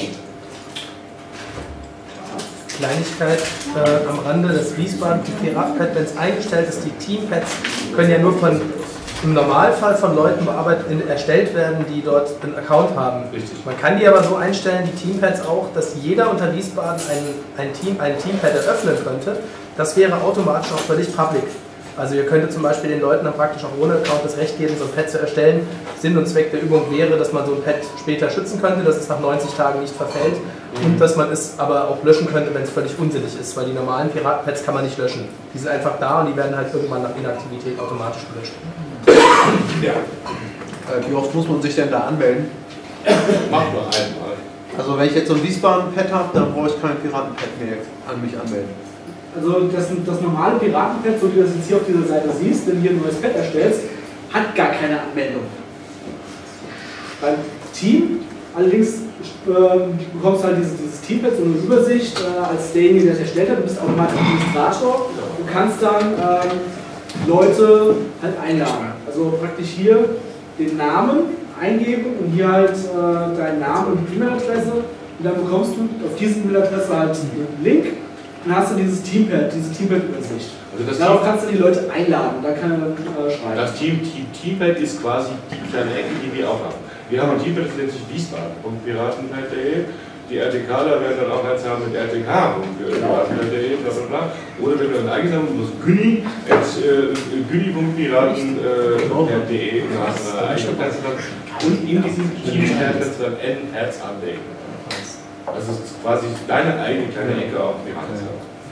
Kleinigkeit äh, am Rande des Wiesbaden Piratenpad, wenn es eingestellt ist, die Teampads können ja nur von, im Normalfall von Leuten bearbeitet, in, erstellt werden, die dort einen Account haben. Richtig. Man kann die aber so einstellen, die Teampads auch, dass jeder unter Wiesbaden ein, ein, Team, ein Teampad eröffnen könnte. Das wäre automatisch auch völlig public. Also ihr könntet zum Beispiel den Leuten dann praktisch auch ohne Account das Recht geben, so ein Pad zu erstellen. Sinn und Zweck der Übung wäre, dass man so ein Pad später schützen könnte, dass es nach neunzig Tagen nicht verfällt und dass man es aber auch löschen könnte, wenn es völlig unsinnig ist, weil die normalen Piratenpads kann man nicht löschen. Die sind einfach da und die werden halt irgendwann nach Inaktivität automatisch gelöscht. Ja. Wie oft muss man sich denn da anmelden? Macht nur einmal. Also wenn ich jetzt so ein Wiesbaden-Pad habe, dann brauche ich kein Piraten-Pad mehr an mich anmelden. Also das, das normale Piratenpad, so wie du das jetzt hier auf dieser Seite siehst, wenn du hier ein neues Pad erstellst, hat gar keine Anmeldung. Beim Team allerdings äh, bekommst du halt dieses, dieses Teampad, so eine Übersicht äh, als derjenige, der es erstellt hat, du bist automatisch Administrator. Du kannst dann äh, Leute halt einladen. Also praktisch hier den Namen eingeben und hier halt äh, deinen Namen und die E-Mail-Adresse und dann bekommst du auf diese E-Mail-Adresse halt einen Link. Dann hast du dieses Teampad, diese Teampad-Übersicht. Also darauf kannst du die Leute einladen, da kann er dann äh, schreiben. Das Team, Team, Teampad ist quasi die kleine Ecke, die wir auch haben. Wir haben ein Teampad, das nennt sich Wiesbaden Punkt piratenpad punkt de. Die RTKler werden dann auch eins haben mit R T K Punkt piratenpad Punkt de, bla bla bla. Oder wenn wir ein eigenes haben, muss Günni, Günni Punkt piraten Punkt de und dann hast du eine eigene Pads und in diesem Teampad kannst du dann N-Pads anlegen. Also es ist quasi deine eigene kleine Ecke auf dem Piratenpad.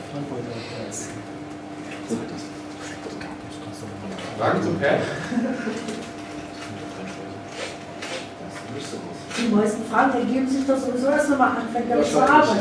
Fragen zum Pad? Die meisten Fragen ergeben sich doch sowieso erst, wenn man anfängt, damit zu arbeiten.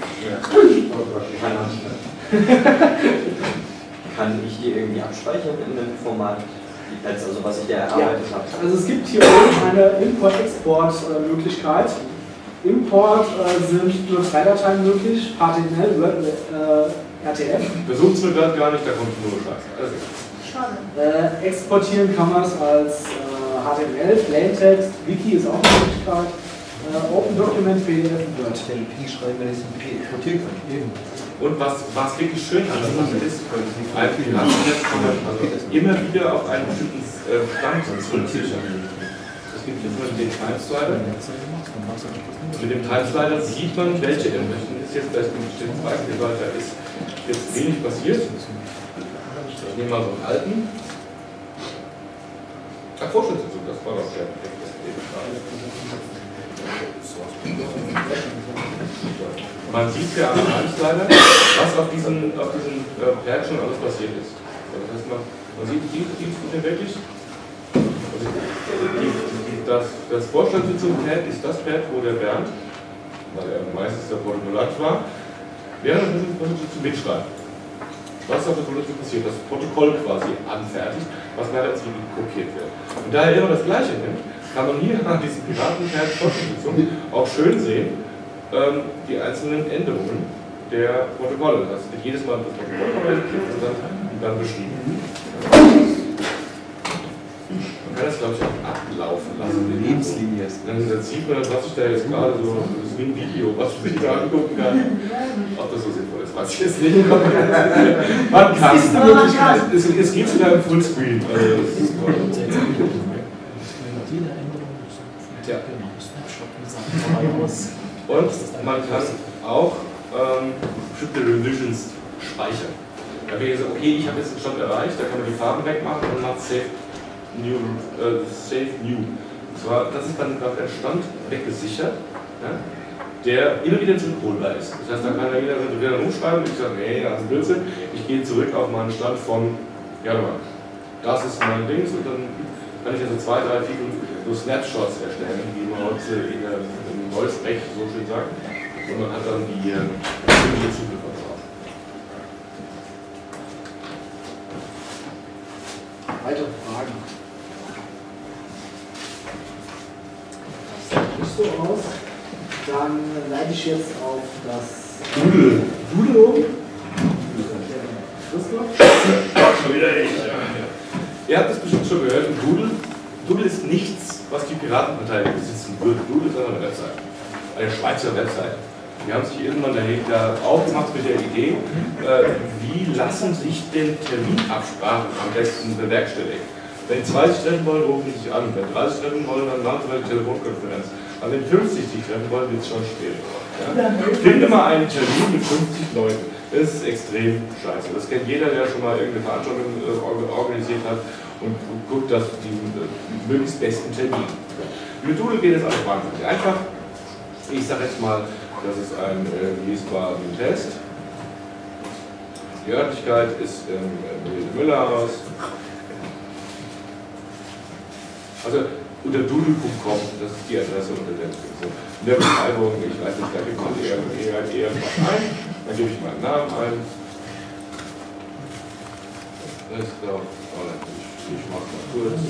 Kann ich die irgendwie abspeichern in einem Format, die Pads, also was ich da erarbeitet ja. habe? Also es gibt hier oben eine Import-Export-Möglichkeit. Import äh, sind nur zwei Dateien möglich, H T M L, Word, äh, R T F. Versucht es mir gerade gar nicht, da kommt nur Scheiße. Also. Schade. Äh, exportieren kann man es als äh, H T M L, Plaintext, Wiki ist auch eine Möglichkeit, äh, Open Document, P D F und Word. Ich kann P schreiben, wenn ich es in P exportieren kann. Und was, was wirklich schön an der Sache ist, ein Piratenpad kann man also immer wieder auf einen bestimmten äh, Stand zurücksichern. Es gibt jetzt mal den Timeslider. Mit dem Timeslider sieht man, welche Inrichtung ist jetzt vielleicht ein bestimmtes Beispiel, weil da ist jetzt wenig passiert. Ich nehme mal so einen alten. Ach, Vorstandssitzung, das war doch der. Man sieht ja am Handleider, was auf diesen, auf diesen äh, Pferd schon alles passiert ist. Also das heißt, man, man sieht, die, die tut ja wirklich. Also die, die, das, das Vorstandssitzung-Pferd ist das Pferd, wo der Bernd, weil er meistens der Protokollant war, während der Vorstandssitzung mitschreibt. Was auf der Vorstandssitzung passiert, das Protokoll quasi anfertigt, was leider als Video kopiert wird. Und da er immer das Gleiche nimmt, kann man hier an diesem Piratenpferd Vorstandssitzung auch schön sehen, ähm, die einzelnen Änderungen der Protokolle. Das wird jedes Mal das Protokoll geklickt und dann, dann beschrieben. Man kann das, glaube ich, auch ablaufen lassen. Die Lebenslinie ist. Dann sieht man, was ich da jetzt gerade so, das ist wie ein Video, was ich da angucken kann. Ob das so sinnvoll ist, weiß ich jetzt nicht. Man kann es. Es, es geht sogar im Fullscreen. Also das ist toll. Ja. Und man kann auch ähm, bestimmte Revisions speichern. Da wäre so, okay, ich habe jetzt einen Stand erreicht, da kann man die Farben wegmachen und macht Save New. Äh, Save New. Und zwar, das ist dann gerade der Stand weggesichert, ja, der immer wieder zurückholbar ist. Das heißt, da kann ja jeder wieder rumschreiben und ich sage, nee, das ist Blödsinn, ich gehe zurück auf meinen Stand von Januar. Das ist mein Dings und dann kann ich also zwei, drei, vier, fünf so Snapshots erstellen, wie man heute in der, im Voice-Sprech so schön sagt. Und man hat dann die äh, Zugriff drauf. Weitere Fragen? Das sieht nicht so aus. Dann leite ich jetzt auf das Doodle. Doodle um. Christoph? Schon wieder ich. Ihr habt es bestimmt schon gehört, Doodle. Doodle ist nichts, was die Piratenpartei besitzen würde. Doodle ist eine Website, eine Schweizer Website. Die haben sich irgendwann da aufgemacht mit der Idee, äh, wie lassen sich denn Terminabsprachen am besten bewerkstelligen. Wenn zwei sich treffen wollen, rufen die sich an. Wenn drei sich treffen wollen, dann machen sie eine Telefonkonferenz. Aber wenn fünfzig sich treffen wollen, wird es schon schwierig. Ja? Finde mal einen Termin mit fünfzig Leuten. Das ist extrem scheiße. Das kennt jeder, der schon mal irgendeine Veranstaltung äh, organisiert hat und guckt, dass die äh, möglichst besten Termin. Mit Doodle geht es alles wahnsinnig einfach. Ich sage jetzt mal, das ist ein äh, Wiesbaden-Test. Die Örtlichkeit ist im äh, Müllerhaus. Also unter doodle punkt com, das ist die Adresse unter der, so, in der Beschreibung, ich weiß nicht, da gibt man eher, eher, eher was ein, dann gebe ich meinen Namen ein. Das ist doch, oh, ich, ich mache mal kurz.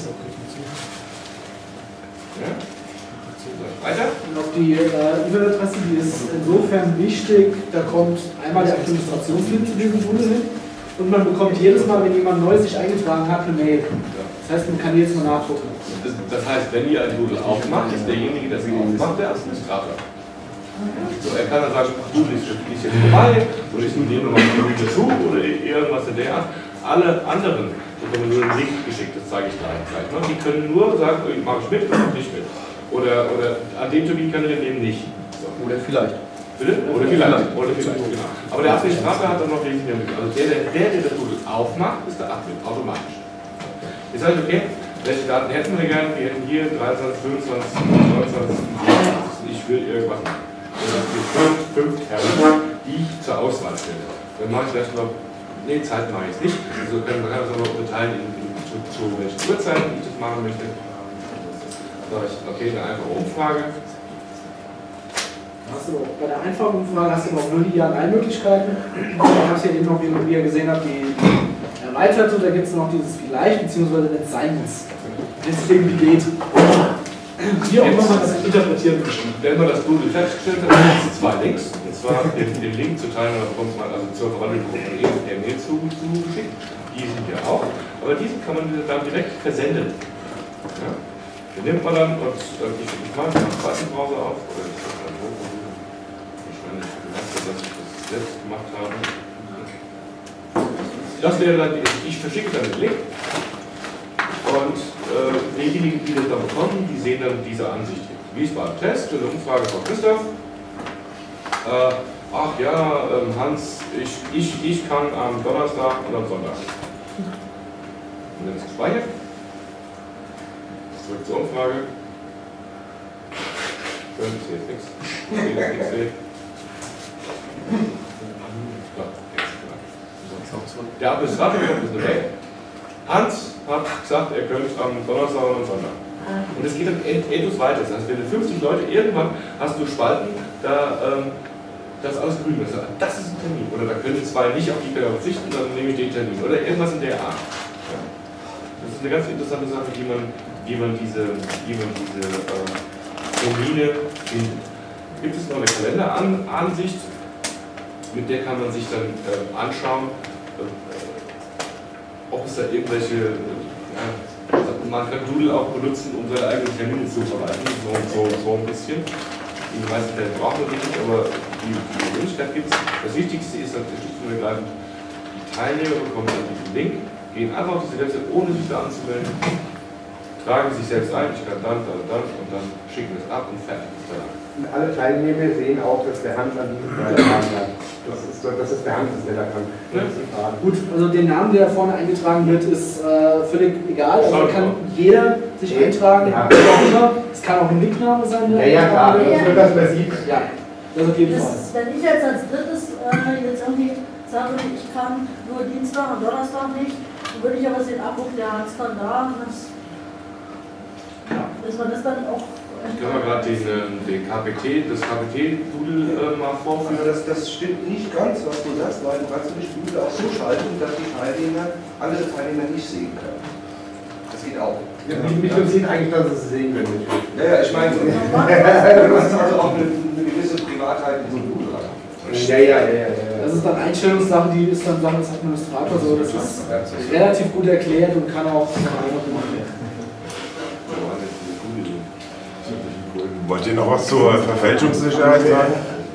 Ja? Weiter? Und auf die äh, E-Mail-Adresse, die ist insofern wichtig, da kommt einmal der Administrationslink zu diesem Doodle hin und man bekommt jedes Mal, wenn jemand neu sich eingetragen hat, eine Mail. Das heißt, man kann jedes Mal nachgucken. Das, das heißt, wenn ihr ein Doodle aufmacht, ist derjenige, der es aufmacht, der Administrator. So, er kann dann sagen, Doodle ist jetzt vorbei, oder ich nehme nochmal ein Doodle dazu, oder irgendwas in der Art. Alle anderen bekommen nur einen Link geschickt, das zeige ich gleich. Die können nur sagen, ich mache ich mit oder nicht mit. Oder, oder an dem Termin kann ich eben nicht. So. Oder vielleicht. Bitte? Oder vielleicht. Oder vielleicht, genau. Aber der Administrator hat dann noch wesentlich mehr mit. Also der, der, der, der das Doodle aufmacht, ist der Admin, automatisch. Jetzt sage ich, okay, welche Daten hätten wir gerne? Wir hätten hier dreiundzwanzig, fünfundzwanzig, neunundzwanzig, siebenundzwanzig. Ich will irgendwas machen. Das sind fünf, fünf Termine, die ich zur Auswahl stelle. Dann mache ich vielleicht noch, nee, Zeit mache ich jetzt nicht. Also kann man kann das aber unterteilen in, in, zu, zu welchen Uhrzeiten ich das machen möchte. Okay, eine einfache Umfrage. Hast du bei der einfachen Umfrage hast du aber auch nur die Ja-Nein-Möglichkeiten. Ich habe es ja eben noch, wie ihr gesehen habt, die erweiterte, da gibt es noch dieses Vielleicht, beziehungsweise wenn es sein muss. Wenn es irgendwie geht. Wie auch immer man das interpretieren möchte. Wenn man das Doodle festgestellt hat, dann gibt es zwei Links. Und zwar den, den Link zur Teilnahme bekommt man also zur Verwandlung von per Mail zugeschickt. Die sind ja auch. Aber diesen kann man dann direkt versenden. Ja? Den nimmt man dann und äh, ich, ich mache einen zweiten Browser auf. Oder ich habe dann wahrscheinlich gemerkt, dass ich das selbst gemacht habe. Das wäre dann, ich verschicke dann den Link. Und äh, diejenigen, die das dann bekommen, die sehen dann diese Ansicht hier. Wiesbaden-Test, eine Umfrage von Christoph. Äh, ach ja, ähm, Hans, ich, ich, ich kann am Donnerstag und am Sonntag. Und dann ist gespeichert. Zurück zur Umfrage. Schön, ich sehe jetzt nichts. Ich sehe jetzt nichts. Sehe. Der Administrator kommt ist eine Mail. Hans hat gesagt, er könnte am Donnerstag und Sonntag. Und es geht dann endlos weiter. Das heißt, wenn du fünfzig Leute, irgendwann hast du Spalten, da ähm, das ist alles grün ist. Das ist ein Termin. Oder da können zwei nicht auf die Stelle verzichten, dann nehme ich den Termin. Oder irgendwas in der Art. Ja. Das ist eine ganz interessante Sache, wie man, wie man diese, wie man diese äh, Termine findet. Gibt es noch eine Kalenderansicht, mit der kann man sich dann äh, anschauen, äh, ob es da irgendwelche, äh, ja, man kann Doodle auch benutzen, um seine eigenen Termine zu verwalten, so, so, so ein bisschen. In den meisten Fällen braucht man die nicht, aber die, die Möglichkeit gibt es. Das Wichtigste ist natürlich schlicht und ergreifend, die Teilnehmer bekommen dann diesen Link, gehen einfach auf diese Website, ohne sich da anzumelden, tragen sich selbst ein, ich kann dann, dann, dann und dann schicken wir es ab und fertig ist der Lang. Und alle Teilnehmer sehen auch, dass der Hans an diesem Teilnahmen hat. Das ist, das ist der Hans, der da kann. Ja. Gut, also der Name, der vorne eingetragen wird, ist äh, völlig egal. Also da kann jeder sich Ja. eintragen. Ja. Es kann auch ein Nickname sein. Ja, ja, klar. Ja, ja. Das wird das man sieht. Ja, das auf jeden Fall. Das, wenn ich jetzt als drittes äh, jetzt irgendwie sage, ich kann nur Dienstag und Donnerstag nicht, dann würde ich aber sehen, Abbruch, der Hans kann da. Das, ja, dass man das dann auch. Ich kann mal gerade den, den K P T, das K P T-Doodle äh, mal vorführen. Also das, das stimmt nicht ganz, was du sagst, weil du kannst nämlich Doodle auch so schalten, dass die Teilnehmer, alle Teilnehmer nicht sehen können. Das geht auch. Ja, mich mich interessiert eigentlich, dass Sie es sehen können. Ja, ja, ich meine, so. Du hast also auch eine, eine gewisse Privatheit in so einem Doodle. Ja, ja, ja, ja, ja. Das ist dann Einstellungssache, die ist dann Sache des Administrators. Also das ist relativ gut erklärt und kann auch gemacht werden. Wollt ihr noch was zur Verfälschungssicherheit sagen?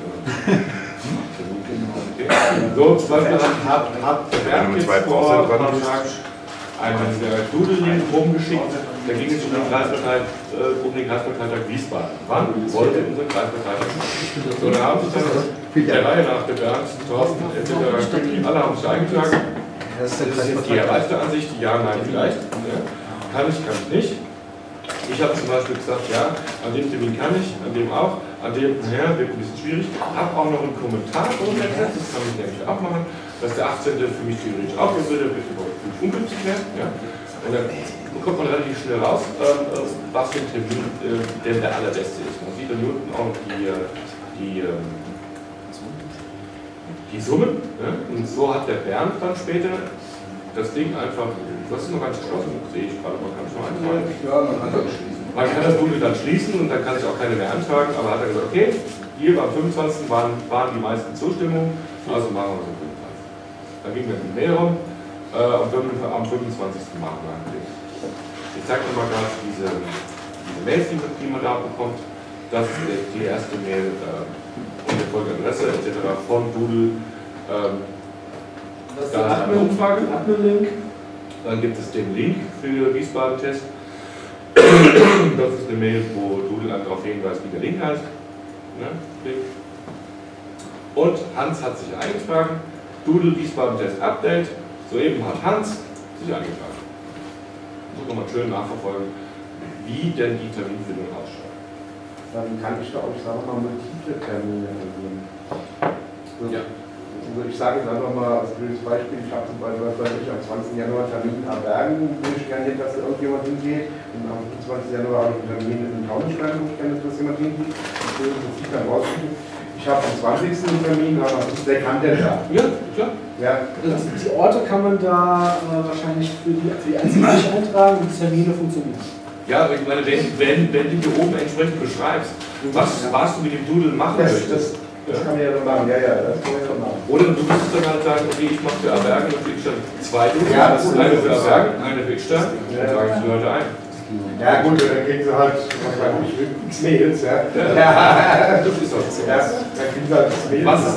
So, zum Beispiel hat, hat der Bernd mit jetzt zwei vor Prozent ein paar dran Tagen einen Doodle-Link rumgeschickt. Da ging es um den Kreispartei, äh, um den Kreisparteitag Wiesbaden. Wann wollte unser Kreisparteitag? So, da haben sich dann der Reihe nach der Bernd, Thorsten et cetera alle haben sich eingetragen. Das ist jetzt die erweiterte Ansicht, ja, nein, vielleicht. Ja. Kann ich, kann ich nicht. Ich habe zum Beispiel gesagt, ja, an dem Termin kann ich, an dem auch, an dem, naja, wird ein bisschen schwierig. Habe auch noch einen Kommentar drunter gesetzt, das kann ich nämlich auch machen, dass der achtzehnte für mich theoretisch auch im Bilder ungünstig wäre. Ja. Und dann kommt man relativ schnell raus, äh, was für ein Termin äh, denn der allerbeste ist. Man sieht dann hier unten auch die, die, die Summen. Ja. Und so hat der Bernd dann später das Ding einfach, das ist noch ganz geschlossen, sehe ich gerade, man kann es noch eintragen. Ja, man kann das schließen. Man kann das Doodle dann schließen und dann kann ich auch keine mehr antragen, aber hat er gesagt, okay, hier beim fünfundzwanzigsten waren, waren die meisten Zustimmungen, also machen wir so fünfundzwanzig. Dann ging mir die Mail rum, äh, am fünfundzwanzigsten machen wir ein Ding. Ich zeige euch mal gerade diese, diese Mails, die man da bekommt. Das ist die erste Mail äh, und der Folgeadresse et cetera von Doodle. Ähm, Das ist Da der hat eine Umfrage. Admin-Link. Dann gibt es den Link für Wiesbaden-Test. Das ist eine Mail, wo Doodle dann darauf hinweist, wie der Link heißt. Ne? Und Hans hat sich eingetragen. Doodle Wiesbaden-Test Update. Soeben hat Hans sich eingetragen. So kann man schön nachverfolgen, wie denn die Terminfindung ausschaut. Dann kann ich da auch, ich sage mal, multiple Termine ergeben. So. Ja. Also ich sage jetzt einfach mal als blödes Beispiel, ich habe zum Beispiel was weiß ich, am zwanzigsten Januar Termin in Abergen, wo ich gerne nicht, dass da irgendjemand hingeht. Und am fünfundzwanzigsten Januar habe ich einen Termin in Taunusstein, wo ich gerne nicht, dass jemand hingeht. Das muss ich dann rausschicken. Ich habe am zwanzigsten einen Termin, aber der kann der da. Ja, klar. Ja. Also die Orte kann man da äh, wahrscheinlich für die, für die Einzelnen nicht eintragen und die Termine funktionieren. Ja, aber ich meine, wenn, wenn, wenn du hier oben entsprechend beschreibst, was, was du mit dem Doodle machen Das, möchtest. das, das kann man ja dann machen, ja, ja, das kann man ja dann machen. Oder du müsstest dann halt sagen, okay, ich mache für Abergen und für Ickstein zwei Doodles. Ja, das ist eine für das. Abergen, eine für Ickstein. Ja. Dann trage ich die Leute ein. Ja gut, dann kriegen sie halt, was weiß ich, Mails, ja. Ja, Ja. das ist auch so. Ja, dann kriegen sie halt das Mail. Was es,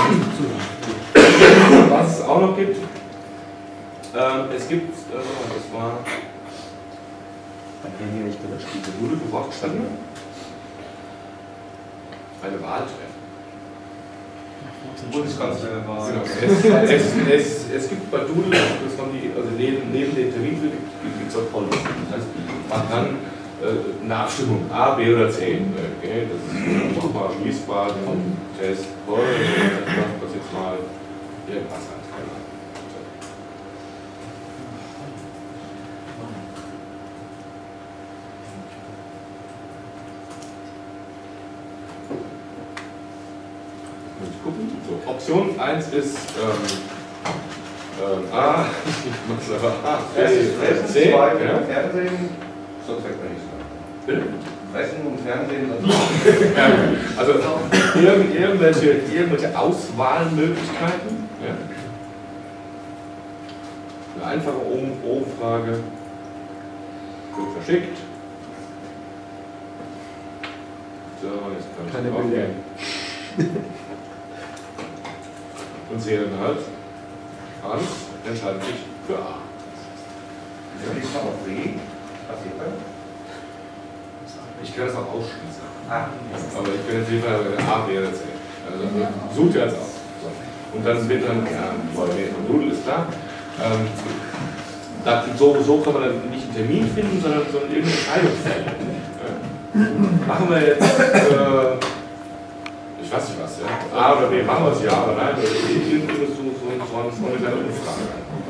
was es auch noch gibt, ähm, es gibt, äh, das war, wurde du brauchst gestanden? Eine Wahl treffen. Bundeskanzlerwahl. Genau. Es, es, es, es gibt bei Doodle, das haben die, also neben, neben den Terminfilmen gibt es auch Policy. Das heißt, man kann äh, eine Abstimmung, A, B oder C. Okay, das ist nochmal Wiesbaden, Test, Voll, ich mach das jetzt mal irgendwas an. Gucken. So, Option eins ist ähm, ähm, A, ich muss aber A, Fressen, C, zwei, ja. Fernsehen, sonst fängt man nichts an. Bitte? Fressen und Fernsehen. Also irgend, irgendwelche, irgendwelche Auswahlmöglichkeiten. Ja. Eine einfache Um- Umfrage wird verschickt. So, jetzt kann ich Keine drauf Bilder. gehen. Und sehe dann halt, Hans entscheidet sich für A. Wenn ich mal auf W, passiert dann? Ich kann das auch ausschließen. Ah, Aber ich bin jetzt jeden Fall A, B oder C. Also sucht ihr jetzt aus. So. Und dann wird dann, ja, von Doodle ist klar. Ähm, da, so, so kann man dann nicht einen Termin finden, sondern, sondern irgendeine Entscheidung fällen. Ja. Machen wir jetzt, äh, ich weiß nicht was, ja. A oder B, machen wir es ja oder nein, oder irgendwie so, so, so, so eine kleine Umfrage.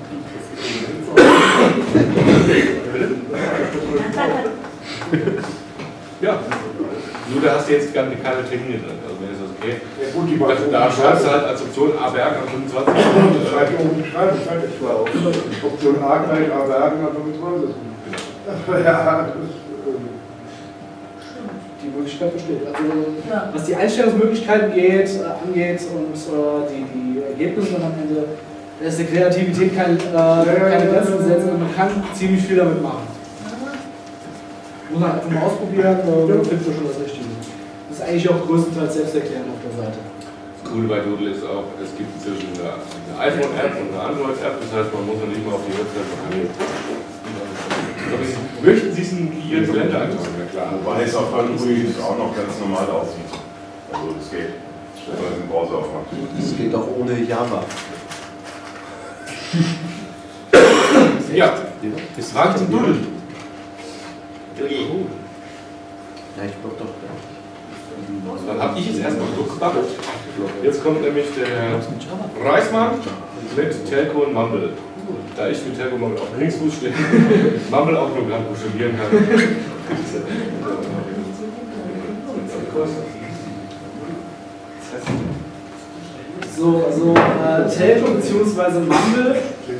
Ja, nur da hast du jetzt keine, keine Termine drin. Also wenn es das okay. Ja, gut, die Da, da schreibst du halt als Option A Berg am fünfundzwanzigsten Das schreibe ich oben schreiben, das schreibe ich zwar auch. Option A gleich A Bergen am fünfundzwanzigsten Ja, das ist. Die Möglichkeit besteht. Also, Ja. was die Einstellungsmöglichkeiten geht, äh, angeht und äh, die, die Ergebnisse dann am Ende, da ist die Kreativität kein, äh, keine Grenzen gesetzt und man kann ziemlich viel damit machen. Muss man einfach mal ausprobieren und dann findet man schon das Richtige. Das ist eigentlich auch größtenteils selbsterklärend auf der Seite. Das Coole bei Doodle ist auch, es gibt inzwischen eine, eine iPhone-App und eine Android-App, das heißt, man muss dann nicht mal auf die Website gehen. Möchten Sie es in Ihren Kalender eintragen? Ja klar. Wobei es auf Android auch noch ganz normal aussieht. Also das geht. Wenn man den Browser aufmacht. Das geht auch ohne Java. Ja, Fragen zum Doodle. Ja, ich glaube doch. Dann habe ich jetzt erstmal gebabbelt. Jetzt kommt nämlich der Reismann mit Telco und Mumble. Da ich mit Telco Mumble auf Kriegsfuß stehe, Mumble auch nur gerade buchstabieren kann. So, also äh, Telco bzw. Mumble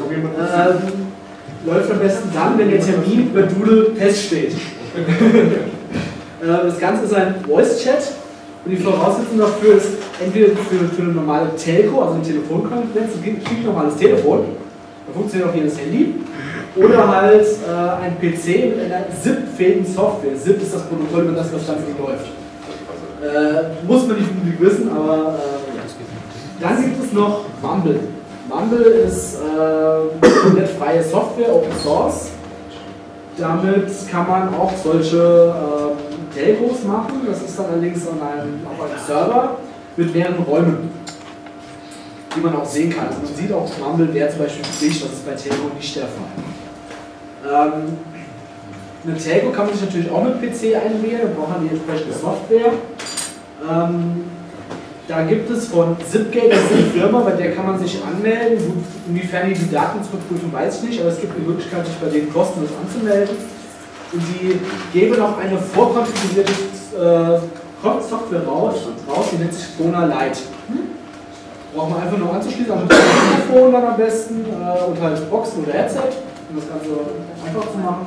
äh, läuft am besten dann, wenn der Termin bei Doodle feststeht. äh, das Ganze ist ein Voice-Chat und die Voraussetzung dafür ist entweder für, für eine normale Telco, also eine Telefonkonferenz, es gibt ein normales Telefon, da funktioniert auch jedes Handy, oder halt äh, ein P C mit einer S I P-fähigen Software. S I P ist das Protokoll, über das das Ganze läuft. Äh, muss man nicht unbedingt wissen, aber äh, dann gibt es noch Mumble. Mumble ist äh, komplett freie Software, Open Source. Damit kann man auch solche äh, Telcos machen. Das ist dann allerdings an einem, auf einem Server mit mehreren Räumen, die man auch sehen kann. Also man sieht auch, Mumble wäre zum Beispiel Pflicht, das ist bei Telco nicht der Fall. Ähm, eine Telco kann man sich natürlich auch mit P C einwählen, da braucht man die entsprechende Software. Ähm, da gibt es von Zipgate, das ist eine Firma, bei der kann man sich anmelden. Inwiefern die die Daten zurückprüfen, weiß ich nicht, aber es gibt die Möglichkeit, sich bei denen kostenlos anzumelden. Und die geben auch eine vorkonfigurierte äh, Software raus, raus, die nennt sich Bona Lite. Braucht man einfach nur anzuschließen, also das Telefon dann am besten äh, und halt Box oder Headset, um das Ganze einfach zu machen.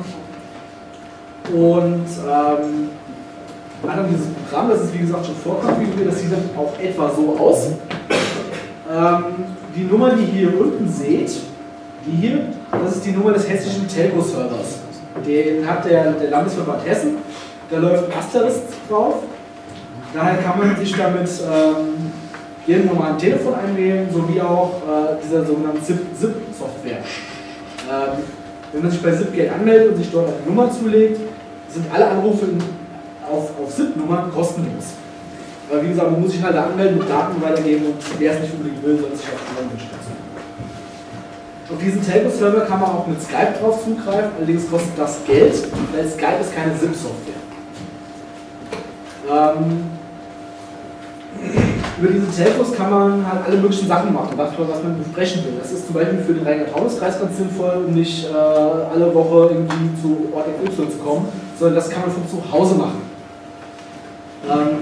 Und ähm, hat dann dieses Programm, das ist wie gesagt schon vorkonfiguriert, das sieht dann auch etwa so aus. Ähm, die Nummer, die ihr hier unten seht, die hier, das ist die Nummer des hessischen Telco-Servers. Den hat der, der Landesverband Hessen, da läuft ein Asterisk drauf. Daher kann man sich damit ähm, jedem normalen Telefon einwählen, sowie auch äh, dieser sogenannten S I P-Software. Ähm, wenn man sich bei Zipgate anmeldet und sich dort eine Nummer zulegt, sind alle Anrufe auf, auf S I P-Nummern kostenlos. Aber wie gesagt, man muss sich halt anmelden, mit Daten weitergeben und wer es nicht unbedingt will, soll sich auf die Nummer stützen. Auf diesen Telco-Server kann man auch mit Skype drauf zugreifen, allerdings kostet das Geld, weil Skype ist keine S I P-Software. Ähm, über diese Telcos kann man halt alle möglichen Sachen machen, was, was man besprechen will. Das ist zum Beispiel für den Rhein-Taunus-Kreis ganz sinnvoll, um nicht äh, alle Woche irgendwie zu Ort X Y zu kommen, sondern das kann man von zu Hause machen. Ähm,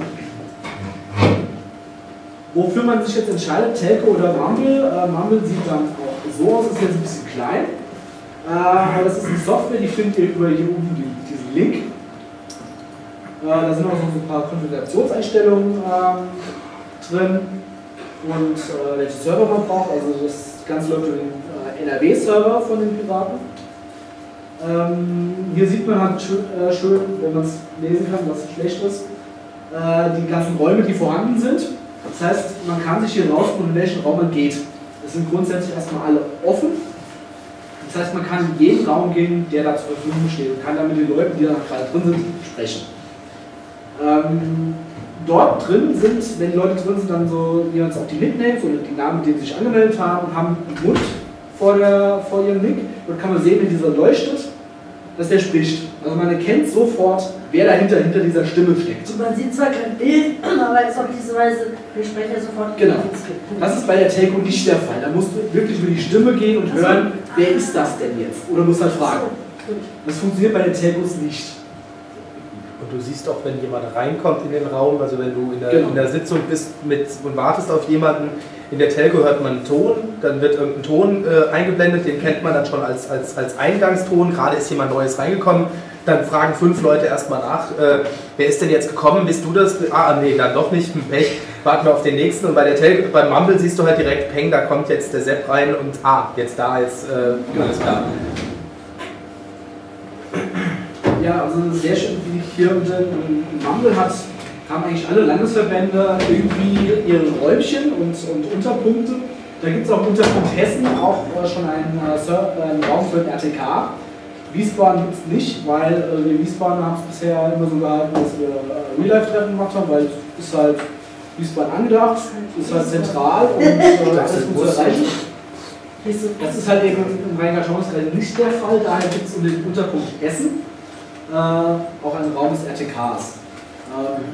wofür man sich jetzt entscheidet, Telco oder Mumble. Äh, Mumble sieht dann auch so aus, ist jetzt ein bisschen klein. Äh, aber das ist eine Software, die findet ihr über hier oben diesen Link. Äh, da sind auch so ein paar Konfigurationseinstellungen äh, drin und äh, welche Server man braucht. Also das Ganze läuft über den äh, N R W-Server von den Piraten. Ähm, hier sieht man halt schön, äh, schön wenn man es lesen kann, was schlecht ist, äh, die ganzen Räume, die vorhanden sind. Das heißt, man kann sich hier rausfinden, in welchen Raum man geht. Das sind grundsätzlich erstmal alle offen. Das heißt, man kann in jeden Raum gehen, der da zur Verfügung steht und kann dann mit den Leuten, die da gerade drin sind, sprechen. Ähm, dort drin sind, wenn die Leute drin sind, dann so jeweils auch die Nicknames oder die Namen, mit denen sie sich angemeldet haben und haben einen Mund vor, der, vor ihrem Nick. Dort kann man sehen, wenn dieser leuchtet, dass der spricht. Also man erkennt sofort, wer dahinter hinter dieser Stimme steckt. Und man sieht zwar kein Bild, aber es ist auf diese Weise der Sprecher sofort genau. Das ist bei der Telco nicht der Fall. Da musst du wirklich über die Stimme gehen und hören, wer ist das denn jetzt? Oder musst halt fragen. Das funktioniert bei den Telcos nicht. Und du siehst auch, wenn jemand reinkommt in den Raum, also wenn du in der, genau. in der Sitzung bist mit, und wartest auf jemanden, in der Telco hört man einen Ton, dann wird irgendein Ton äh, eingeblendet, den kennt man dann schon als, als, als Eingangston, gerade ist jemand Neues reingekommen, dann fragen fünf Leute erstmal nach, äh, wer ist denn jetzt gekommen, bist du das? Ah, nee, dann doch nicht, Pech, warten wir auf den nächsten. Und bei der Telco, beim Mumble siehst du halt direkt, Peng, da kommt jetzt der Sepp rein und ah, jetzt da, jetzt äh, alles klar. Ja, also sehr schön, wie hier in Mumble hat, haben eigentlich alle Landesverbände irgendwie ihre Räumchen und, und Unterpunkte. Da gibt es auch Unterpunkt Hessen, auch äh, schon einen, äh, einen Raum für den R T K. Wiesbaden gibt es nicht, weil äh, wir Wiesbaden haben es bisher immer so gehalten, dass wir äh, Real-Life-Treffen gemacht haben, weil es ist halt Wiesbaden angedacht, ist halt zentral und äh, alles gut zu erreichen. Das ist halt eben im Rhein-Taunus-Kreis nicht der Fall, daher gibt es um den Unterpunkt Hessen äh, auch einen Raum des R T Ks. Ähm,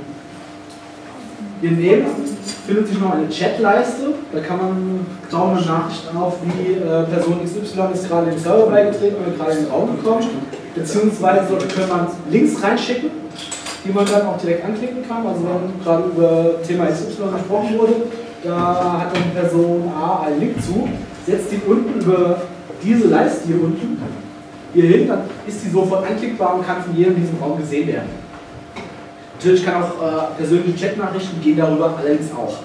hier neben findet sich noch eine Chatleiste, da kann man tauchen eine Nachricht auf, wie äh, Person X Y ist gerade im Server beigetreten oder gerade in den Raum gekommen, beziehungsweise dort kann man Links reinschicken, die man dann auch direkt anklicken kann. Also wenn gerade über Thema X Y gesprochen wurde, da hat dann Person A einen Link zu, setzt die unten über diese Leiste hier unten hier hin, dann ist die sofort anklickbar und kann von jedem in diesem Raum gesehen werden. Natürlich kann auch äh, persönliche Chatnachrichten gehen darüber, allerdings auch.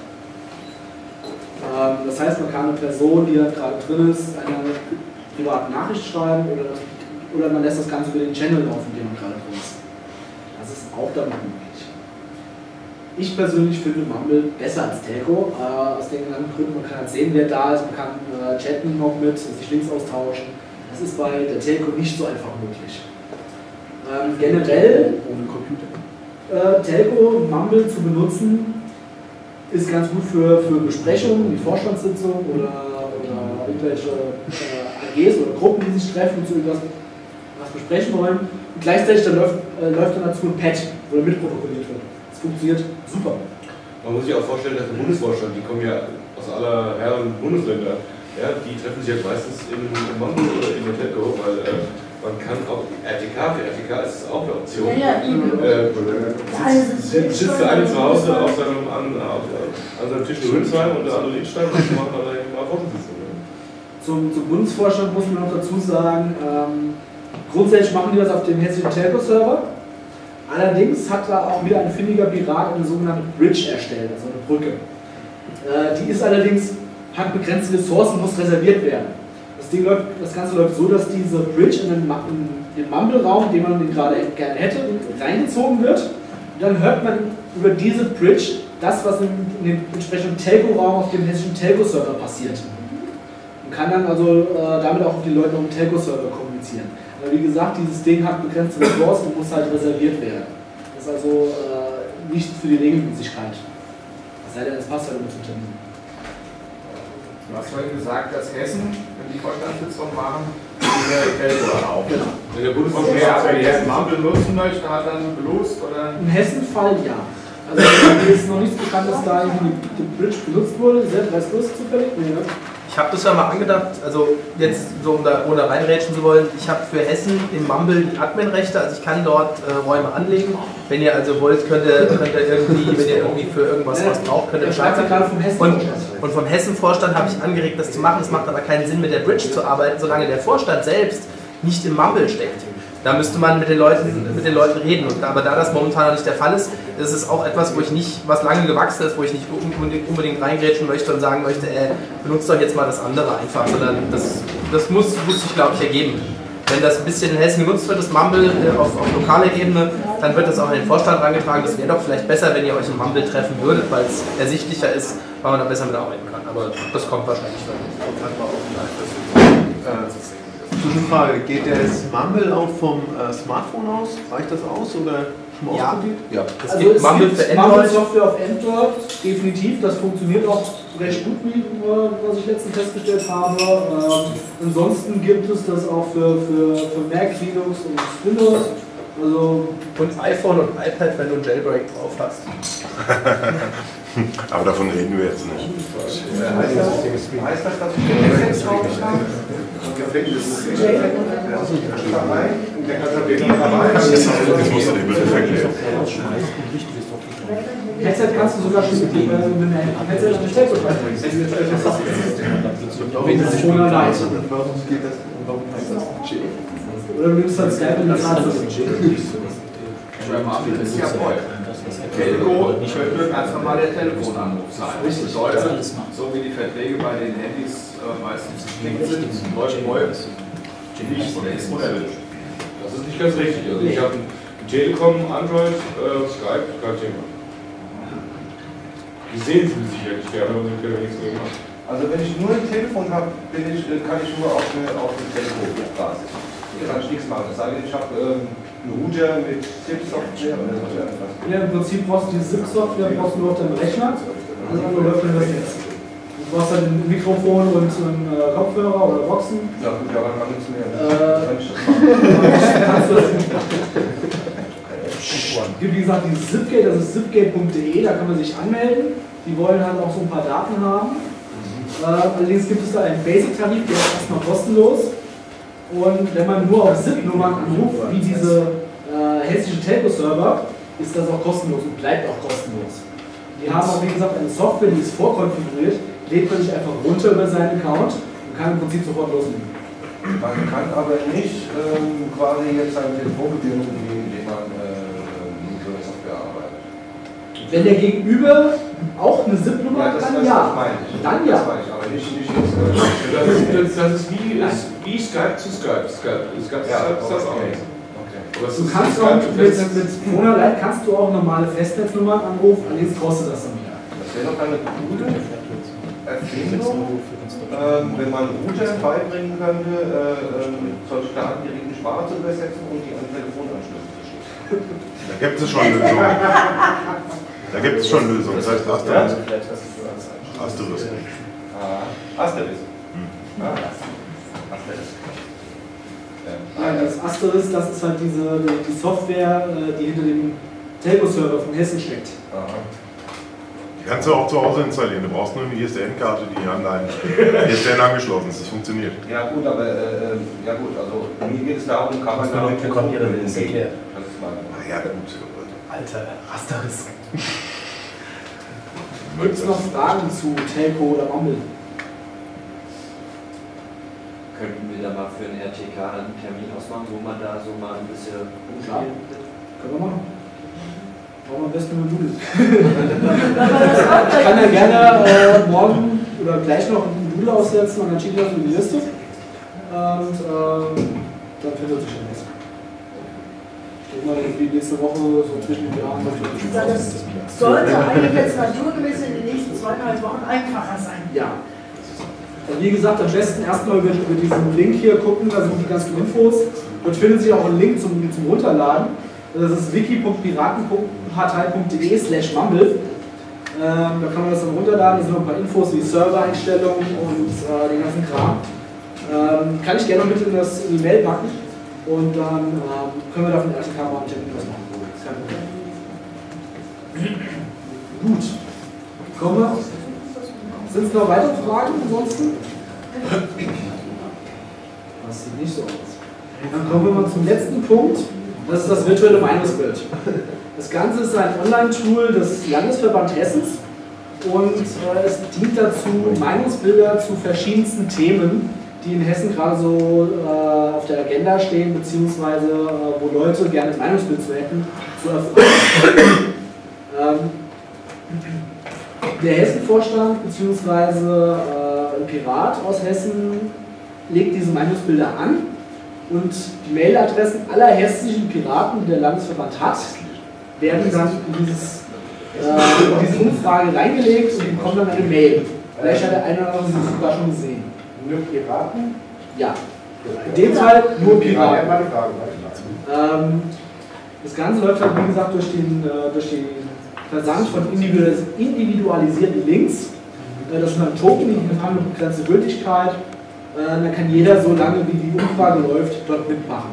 Ähm, das heißt, man kann eine Person, die da gerade drin ist, eine private Nachricht schreiben oder, oder man lässt das Ganze über den Channel laufen, in dem man gerade drin ist. Das ist auch damit möglich. Ich persönlich finde Mumble besser als Telco, äh, aus den genannten Gründen. Man kann halt sehen, wer da ist, man kann äh, chatten noch mit, sich Links austauschen. Das ist bei der Telco nicht so einfach möglich. Ähm, generell ohne Computer. Äh, Telco und Mumble zu benutzen ist ganz gut für, für Besprechungen, wie Vorstandssitzungen oder, oder irgendwelche äh, A Gs oder Gruppen, die sich treffen und so irgendwas was besprechen wollen. Und gleichzeitig dann läuft, äh, läuft dann dazu ein Pad, wo dann mitprotokolliert wird. Das funktioniert super. Man muss sich auch vorstellen, dass der Bundesvorstand, die kommen ja aus aller Herren Bundesländer, ja, die treffen sich jetzt meistens im, im Mumble oder in der Telco, weil äh, man kann auch R T K, für R T K ist es auch eine Option. Ja, ja, äh, sitzt, sitzt der eine zu Hause auf seinem, an, auf, an seinem Tisch in Rünsheim und der andere in Stein und macht dann mal Vorsitzende. Zum, zum Bundesvorstand muss man noch dazu sagen, ähm, grundsätzlich machen die das auf dem hessischen Telco-Server. Allerdings hat da auch wieder ein findiger Pirat eine sogenannte Bridge erstellt, also eine Brücke. Äh, die ist allerdings, hat begrenzte Ressourcen, muss reserviert werden. Das, Ding läuft, das Ganze läuft so, dass diese Bridge in den, in den Mumble-Raum, den man gerade gerne hätte, reingezogen wird. Und dann hört man über diese Bridge das, was in, in dem entsprechenden Telco-Raum auf dem hessischen Telco-Server passiert. Und kann dann also äh, damit auch auf die Leute auf dem Telco-Server kommunizieren. Aber wie gesagt, dieses Ding hat begrenzte Ressourcen und muss halt reserviert werden. Das ist also äh, nicht für die Regelmäßigkeit. Es sei denn, es passt halt mit dem Termin. Du hast vorhin gesagt, dass Hessen, wenn die Vorstandssitzung machen, diese Telco auch. Genau. Wenn der Bundeswehr aber jetzt Mampel nutzen möchte, hat er einen Belust oder? Im Hessen-Fall ja. Also mir ist noch nichts bekannt, dass da irgendwie die Bridge benutzt wurde. Selbst weißt du es zufällig? Nee, ne? Ich habe das ja mal angedacht, also jetzt so um da, ohne reinrätschen zu wollen, ich habe für Hessen im Mumble die Adminrechte, also ich kann dort äh, Räume anlegen. Wenn ihr also wollt, könnt ihr, könnt ihr irgendwie, wenn ihr irgendwie für irgendwas was braucht, könnt ihr Bescheid sagen. Und, und vom Hessen-Vorstand habe ich angeregt, das zu machen. Es macht aber keinen Sinn, mit der Bridge zu arbeiten, solange der Vorstand selbst nicht im Mumble steckt. Da müsste man mit den Leuten, mit den Leuten reden. Und, aber da das momentan noch nicht der Fall ist, ist es auch etwas, wo ich nicht, was lange gewachsen ist, wo ich nicht unbedingt, unbedingt reingrätschen möchte und sagen möchte, äh, benutzt doch jetzt mal das andere einfach, sondern das, das muss, muss sich, glaube ich, ergeben. Wenn das ein bisschen in Hessen genutzt wird, das Mumble äh, auf, auf lokaler Ebene, dann wird das auch an den Vorstand herangetragen. Das wäre doch vielleicht besser, wenn ihr euch im Mumble treffen würdet, weil es ersichtlicher ist, weil man da besser mitarbeiten kann. Aber das kommt wahrscheinlich dann. Zwischenfrage, geht das Mumble auch vom äh, Smartphone aus? Reicht das aus oder schon mal Ja. ausprobiert? Ja. Es Also gibt es Mumble gibt für Android. Mumble-Software auf Android, definitiv. Das funktioniert auch recht gut, wie äh, was ich letztens festgestellt habe. Ähm, ansonsten gibt es das auch für, für, für Mac, Linux und Windows. Also Und iPhone und iPad, wenn du einen Jailbreak drauf hast. Aber davon reden wir jetzt nicht. Heißt das, heißt das, dass ich den Text drauf habe? Gefängnis. Dabei? Der kann dabei. Das musst du dir bitte erklären. Headset kannst du sogar schon mit dem äh, Headset an der Stelle bringen. Wenn das schon allein ist. Warum geht das? Warum heißt das J? Oder du nimmst halt Skype und dann sagst du das J. Bei Mampel ist ja voll. Telco könnte ganz normal der Telefonanruf sein. Das bedeutet, so wie die Verträge bei den Handys äh, meistens geklickt sind, läuft voll nicht oder ist unerwünscht. Das ist nicht ganz richtig. Also ich habe Telekom, Android, äh, Skype, kein Thema. Die sehen sie sicherlich gerne, aber sie können nichts mehr machen. Also wenn ich nur ein Telefon habe, bin ich, kann ich nur auf eine, auf eine Telco-Basis. Da kann ich nichts machen. Das heißt, ich habe ähm, einen Router mit S I P-Software oder so etwas. Ja, im Prinzip brauchst du diese S I P-Software, brauchst du nur auf deinem Rechner. Also andere läuft dann das jetzt. Du brauchst halt ein Mikrofon und einen äh, Kopfhörer oder Boxen. Ja gut, aber man nichts mehr. Äh, Kann ich das machen? kannst du das Es gibt wie gesagt dieses Zipgate, das ist zipgate punkt de, da kann man sich anmelden. Die wollen halt auch so ein paar Daten haben. Äh, allerdings gibt es da einen Basic-Tarif, der ist erstmal kostenlos. Und wenn man nur auf S I P-Nummern anruft, wie diese äh, hessischen Telco-Server, ist das auch kostenlos und bleibt auch kostenlos. Die haben auch, wie gesagt, eine Software, die ist vorkonfiguriert, lädt man sich einfach runter über seinen Account und kann im Prinzip sofort loslegen. Man kann aber nicht ähm, quasi jetzt seine Telefongebühren umgehen, indem man äh, mit so einer Software arbeitet. Wenn der Gegenüber auch eine S I P-Nummer hat, das, dann das, ja. das meine ich. Dann das ja. meine ich, aber nicht, nicht jetzt. Äh, Das ist, das, das ist wie, ist wie Skype zu Skype. Skype, Skype Ja, ist das auch okay. nicht. Okay. Aber es Du ist kannst Skype auch für mit, Festnetz. mit Monat kannst du auch normale Festnetznummern anrufen, allerdings kostet das dann wieder. Das wäre doch eine gute Erfindung, ähm, wenn man Router beibringen könnte, äh, ähm, solche Daten direkt in Sprache zu übersetzen und die an Telefonanschlüsse zu schicken. Da gibt es schon Lösungen. Da gibt es schon Lösungen. Das heißt Asterisk. Asterisk. Ah, Asterisk. Ah, Asterisk. Ja, das Asterisk, das ist halt diese, die Software, die hinter dem Telco-Server von Hessen steckt. Aha. Die kannst du auch zu Hause installieren. Du brauchst nur eine I S D N-Karte, die an dein I S D N angeschlossen ist. Das funktioniert. Ja gut, aber äh, ja gut, also mir geht es darum, kann man damit Programmierer umgehen. ist erklärt. Das ist meine Ah, ja, gut. Alter, Asterisk. Gibt es noch Fragen zu Telco oder Mumble? Könnten wir da mal für einen R T K einen Termin ausmachen, wo man da so mal ein bisschen Klar. umspielt? Können wir machen. Brauchen wir am besten mit Doodle. das auch Ich kann ja gerne äh, morgen oder gleich noch einen Doodle aussetzen und dann schicke ich das in die Liste. Und äh, dann findet sich schon was. Ich denke mal, irgendwie nächste Woche so zwischen den Jahren. Ja, das sollte eigentlich jetzt naturgemäß in den nächsten zwei, drei Wochen einfacher sein. Ja. Und wie gesagt, am besten erstmal über, über diesen Link hier gucken, da sind die ganzen Infos. Dort findet sich auch ein Link zum, zum Runterladen. Das ist wiki punkt piraten punkt partei punkt de slash mumble. Ähm, da kann man das dann runterladen, da sind noch ein paar Infos wie Server-Einstellungen und äh, den ganzen Kram. Ähm, kann ich gerne noch mit in, das, in die Mail packen und dann ähm, können wir da von der ersten Kamera einen Termin was machen. Gut. Kommen wir. Sind es noch weitere Fragen ansonsten? Das sieht nicht so aus. Dann kommen wir mal zum letzten Punkt. Das ist das virtuelle Meinungsbild. Das Ganze ist ein Online-Tool des Landesverband Hessens und äh, es dient dazu, Meinungsbilder zu verschiedensten Themen, die in Hessen gerade so äh, auf der Agenda stehen, beziehungsweise äh, wo Leute gerne ein Meinungsbild zu hätten, zu erfragen. ähm, der Hessenvorstand beziehungsweise äh, ein Pirat aus Hessen legt diese Meinungsbilder an und die Mailadressen aller hessischen Piraten, die der Landesverband hat, werden dann in, dieses, äh, in diese Umfrage reingelegt und die bekommen dann eine Mail. Vielleicht hat der eine oder andere sie sogar schon gesehen. Nur Piraten? Ja. In dem Fall nur Piraten. Ja, meine Frage. Ähm, das Ganze läuft halt, wie gesagt, durch den, äh, durch den Versand von individualisierten Links. Äh, das sind dann Token, die haben eine begrenzte Gültigkeit. Äh, dann kann jeder, so lange wie die Umfrage läuft, dort mitmachen.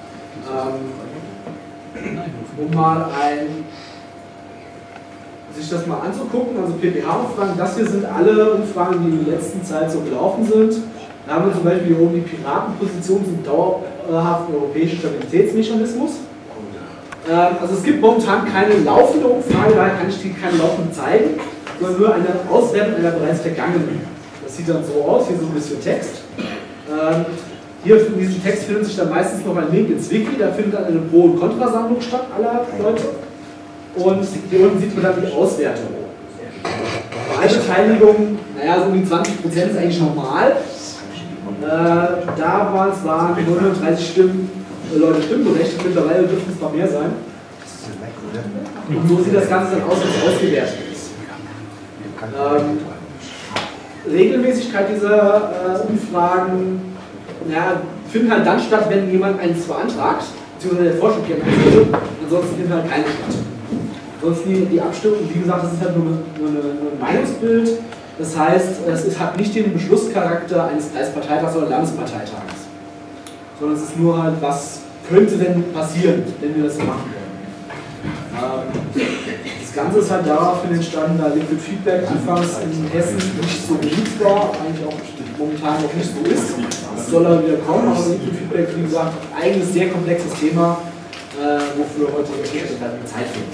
Ähm, um mal ein, sich das mal anzugucken, also P P H-Umfragen, das hier sind alle Umfragen, die in der letzten Zeit so gelaufen sind. Da haben wir zum Beispiel hier oben die Piratenposition zum dauerhaften europäischen Stabilitätsmechanismus. Ähm, also es gibt momentan keine laufende Umfrage, daher kann ich die keine laufende zeigen, sondern nur eine Auswertung einer bereits vergangenen. Das sieht dann so aus, hier so ein bisschen Text. Ähm, hier in diesem Text findet sich dann meistens noch ein Link ins Wiki, da findet dann eine Pro- und Kontrasammlung statt aller Leute. Und hier unten sieht man dann die Auswertung. Wahlbeteiligung, naja, so um die zwanzig Prozent ist eigentlich normal. Äh, damals waren neununddreißig Stimmen, äh, Leute stimmberechtigt, mittlerweile dürften es noch mehr sein. Und so sieht das Ganze dann aus, wenn es ausgewertet ist. Ähm, Regelmäßigkeit dieser äh, Umfragen ja, finden halt dann statt, wenn jemand eins beantragt, beziehungsweise der Vorschlag hier einführt, ansonsten findet halt keine statt. Ansonsten die, die Abstimmung, wie gesagt, das ist halt nur, nur, eine, nur ein Meinungsbild, das heißt, es ist, hat nicht den Beschlusscharakter eines Kreisparteitags oder Landesparteitags, sondern es ist nur halt, was könnte denn passieren, wenn wir das so machen wollen. Ähm, Das Ganze ist halt daraufhin entstanden, da Liquid Feedback anfangs in Hessen nicht so beliebt war, eigentlich auch momentan noch nicht so ist. Es soll aber wieder kommen, aber Liquid Feedback, wie gesagt, ein eigenes sehr komplexes Thema, äh, wofür heute wirklich die Zeit fehlt.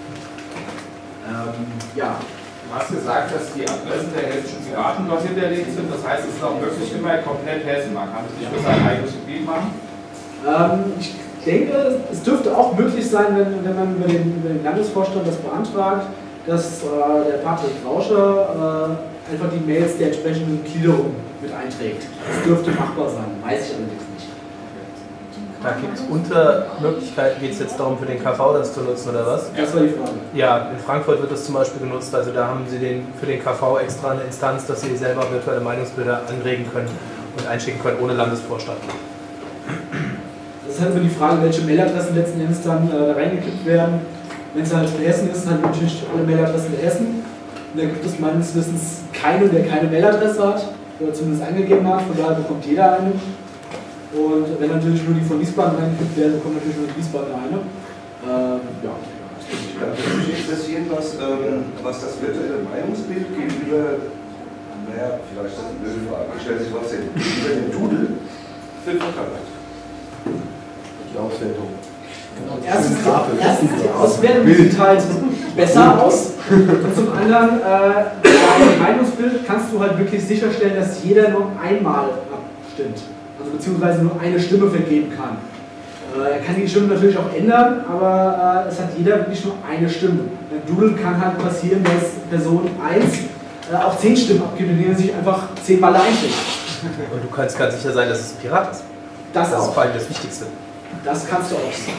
Ähm, ja. Du hast gesagt, dass die Adressen der hessischen Piraten dort hinterlegt sind, das heißt, es ist auch wirklich immer komplett Hessen. Man kann es nicht für sein eigenes Gebiet machen. Ähm, ich Ich denke, es dürfte auch möglich sein, wenn, wenn man über den, über den Landesvorstand das beantragt, dass äh, der Patrick Rauscher äh, einfach die Mails der entsprechenden Gliederung mit einträgt. Das dürfte machbar sein, weiß ich allerdings nicht. Da gibt es unter Möglichkeiten, geht es jetzt darum, für den K V das zu nutzen oder was? Das war die Frage. Ja, in Frankfurt wird das zum Beispiel genutzt, also da haben sie den, für den K V extra eine Instanz, dass sie selber virtuelle Meinungsbilder anregen können und einschicken können ohne Landesvorstand. Das ist halt immer die Frage, welche Mailadressen letzten Endes dann äh, da reingekippt werden. Wenn es halt für Hessen ist, dann natürlich alle Mailadressen der Hessen. Und da gibt es meines Wissens keinen, der keine Mailadresse hat, oder zumindest angegeben hat, von daher bekommt jeder eine. Und wenn natürlich nur die von Wiesbaden reingekippt werden, bekommt natürlich nur die Wiesbaden eine. Ähm, ja. Ich kann mich interessieren, was, ähm, was das virtuelle Meinungsbild gegenüber, naja, vielleicht ist das eine blöde Frage, ich stelle sich trotzdem, gegenüber dem Doodle für Vorteile hat. Die Auswertung. Genau. Erstens, erstens die Auswertung sieht halt besser aus. Und zum anderen, äh, bei Meinungsbild kannst du halt wirklich sicherstellen, dass jeder nur einmal abstimmt. Also beziehungsweise nur eine Stimme vergeben kann. Äh, er kann die Stimme natürlich auch ändern, aber äh, es hat jeder wirklich nur eine Stimme. Beim Doodle kann halt passieren, dass Person eins äh, auch zehn Stimmen abgibt, indem er sich einfach zehn Balle einträgt. Und du kannst ganz sicher sein, dass es ein Pirat ist. Das, das auch. ist vor allem das Wichtigste. Das kannst du auch sagen.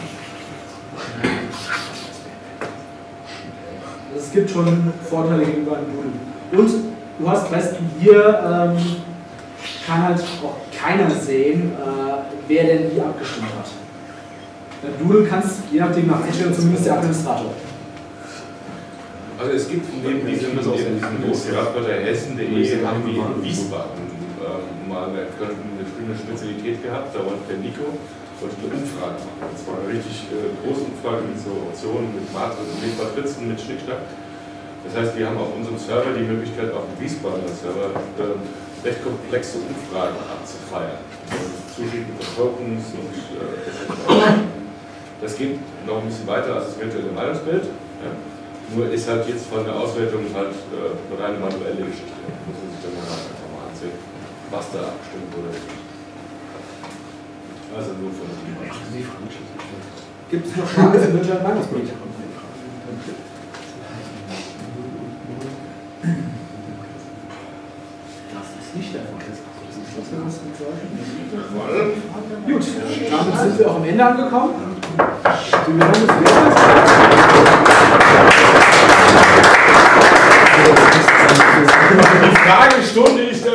Also es gibt schon Vorteile gegenüber einem Doodle. Und du hast, weißt du, hier ähm, kann halt auch keiner sehen, äh, wer denn wie abgestimmt hat. Beim Doodle kannst, je nachdem nach Einstellung, zumindest der Administrator. Also es gibt neben diesem, neben diesem Großpiratportal Hessen.de haben wir in Wiesbaden ähm, mal eine, eine Spezialität gehabt, da wollte der Nico wollte eine Umfrage machen. Das war eine richtig äh, große Umfrage mit so Optionen, mit Matrizen, mit Matrizen, mit Schnickschnack. Das heißt, wir haben auf unserem Server die Möglichkeit, auf dem Wiesbadener Server äh, recht komplexe Umfragen abzufeiern. Also Zuschicken von Tokens und äh, et cetera. Das geht noch ein bisschen weiter als das virtuelle Meinungsbild. Ja. Nur ist halt jetzt von der Auswertung halt äh, eine reine manuelle Geschichte. Da muss man sich dann mal einfach mal ansehen, was da abgestimmt wurde. Also nur von der Gibt es noch Fragen zum virtuellen Meinungsbild? Das ist nicht der Fall. Gut, damit sind wir auch am Ende angekommen. Die Meldung ist Die Fragestunde ist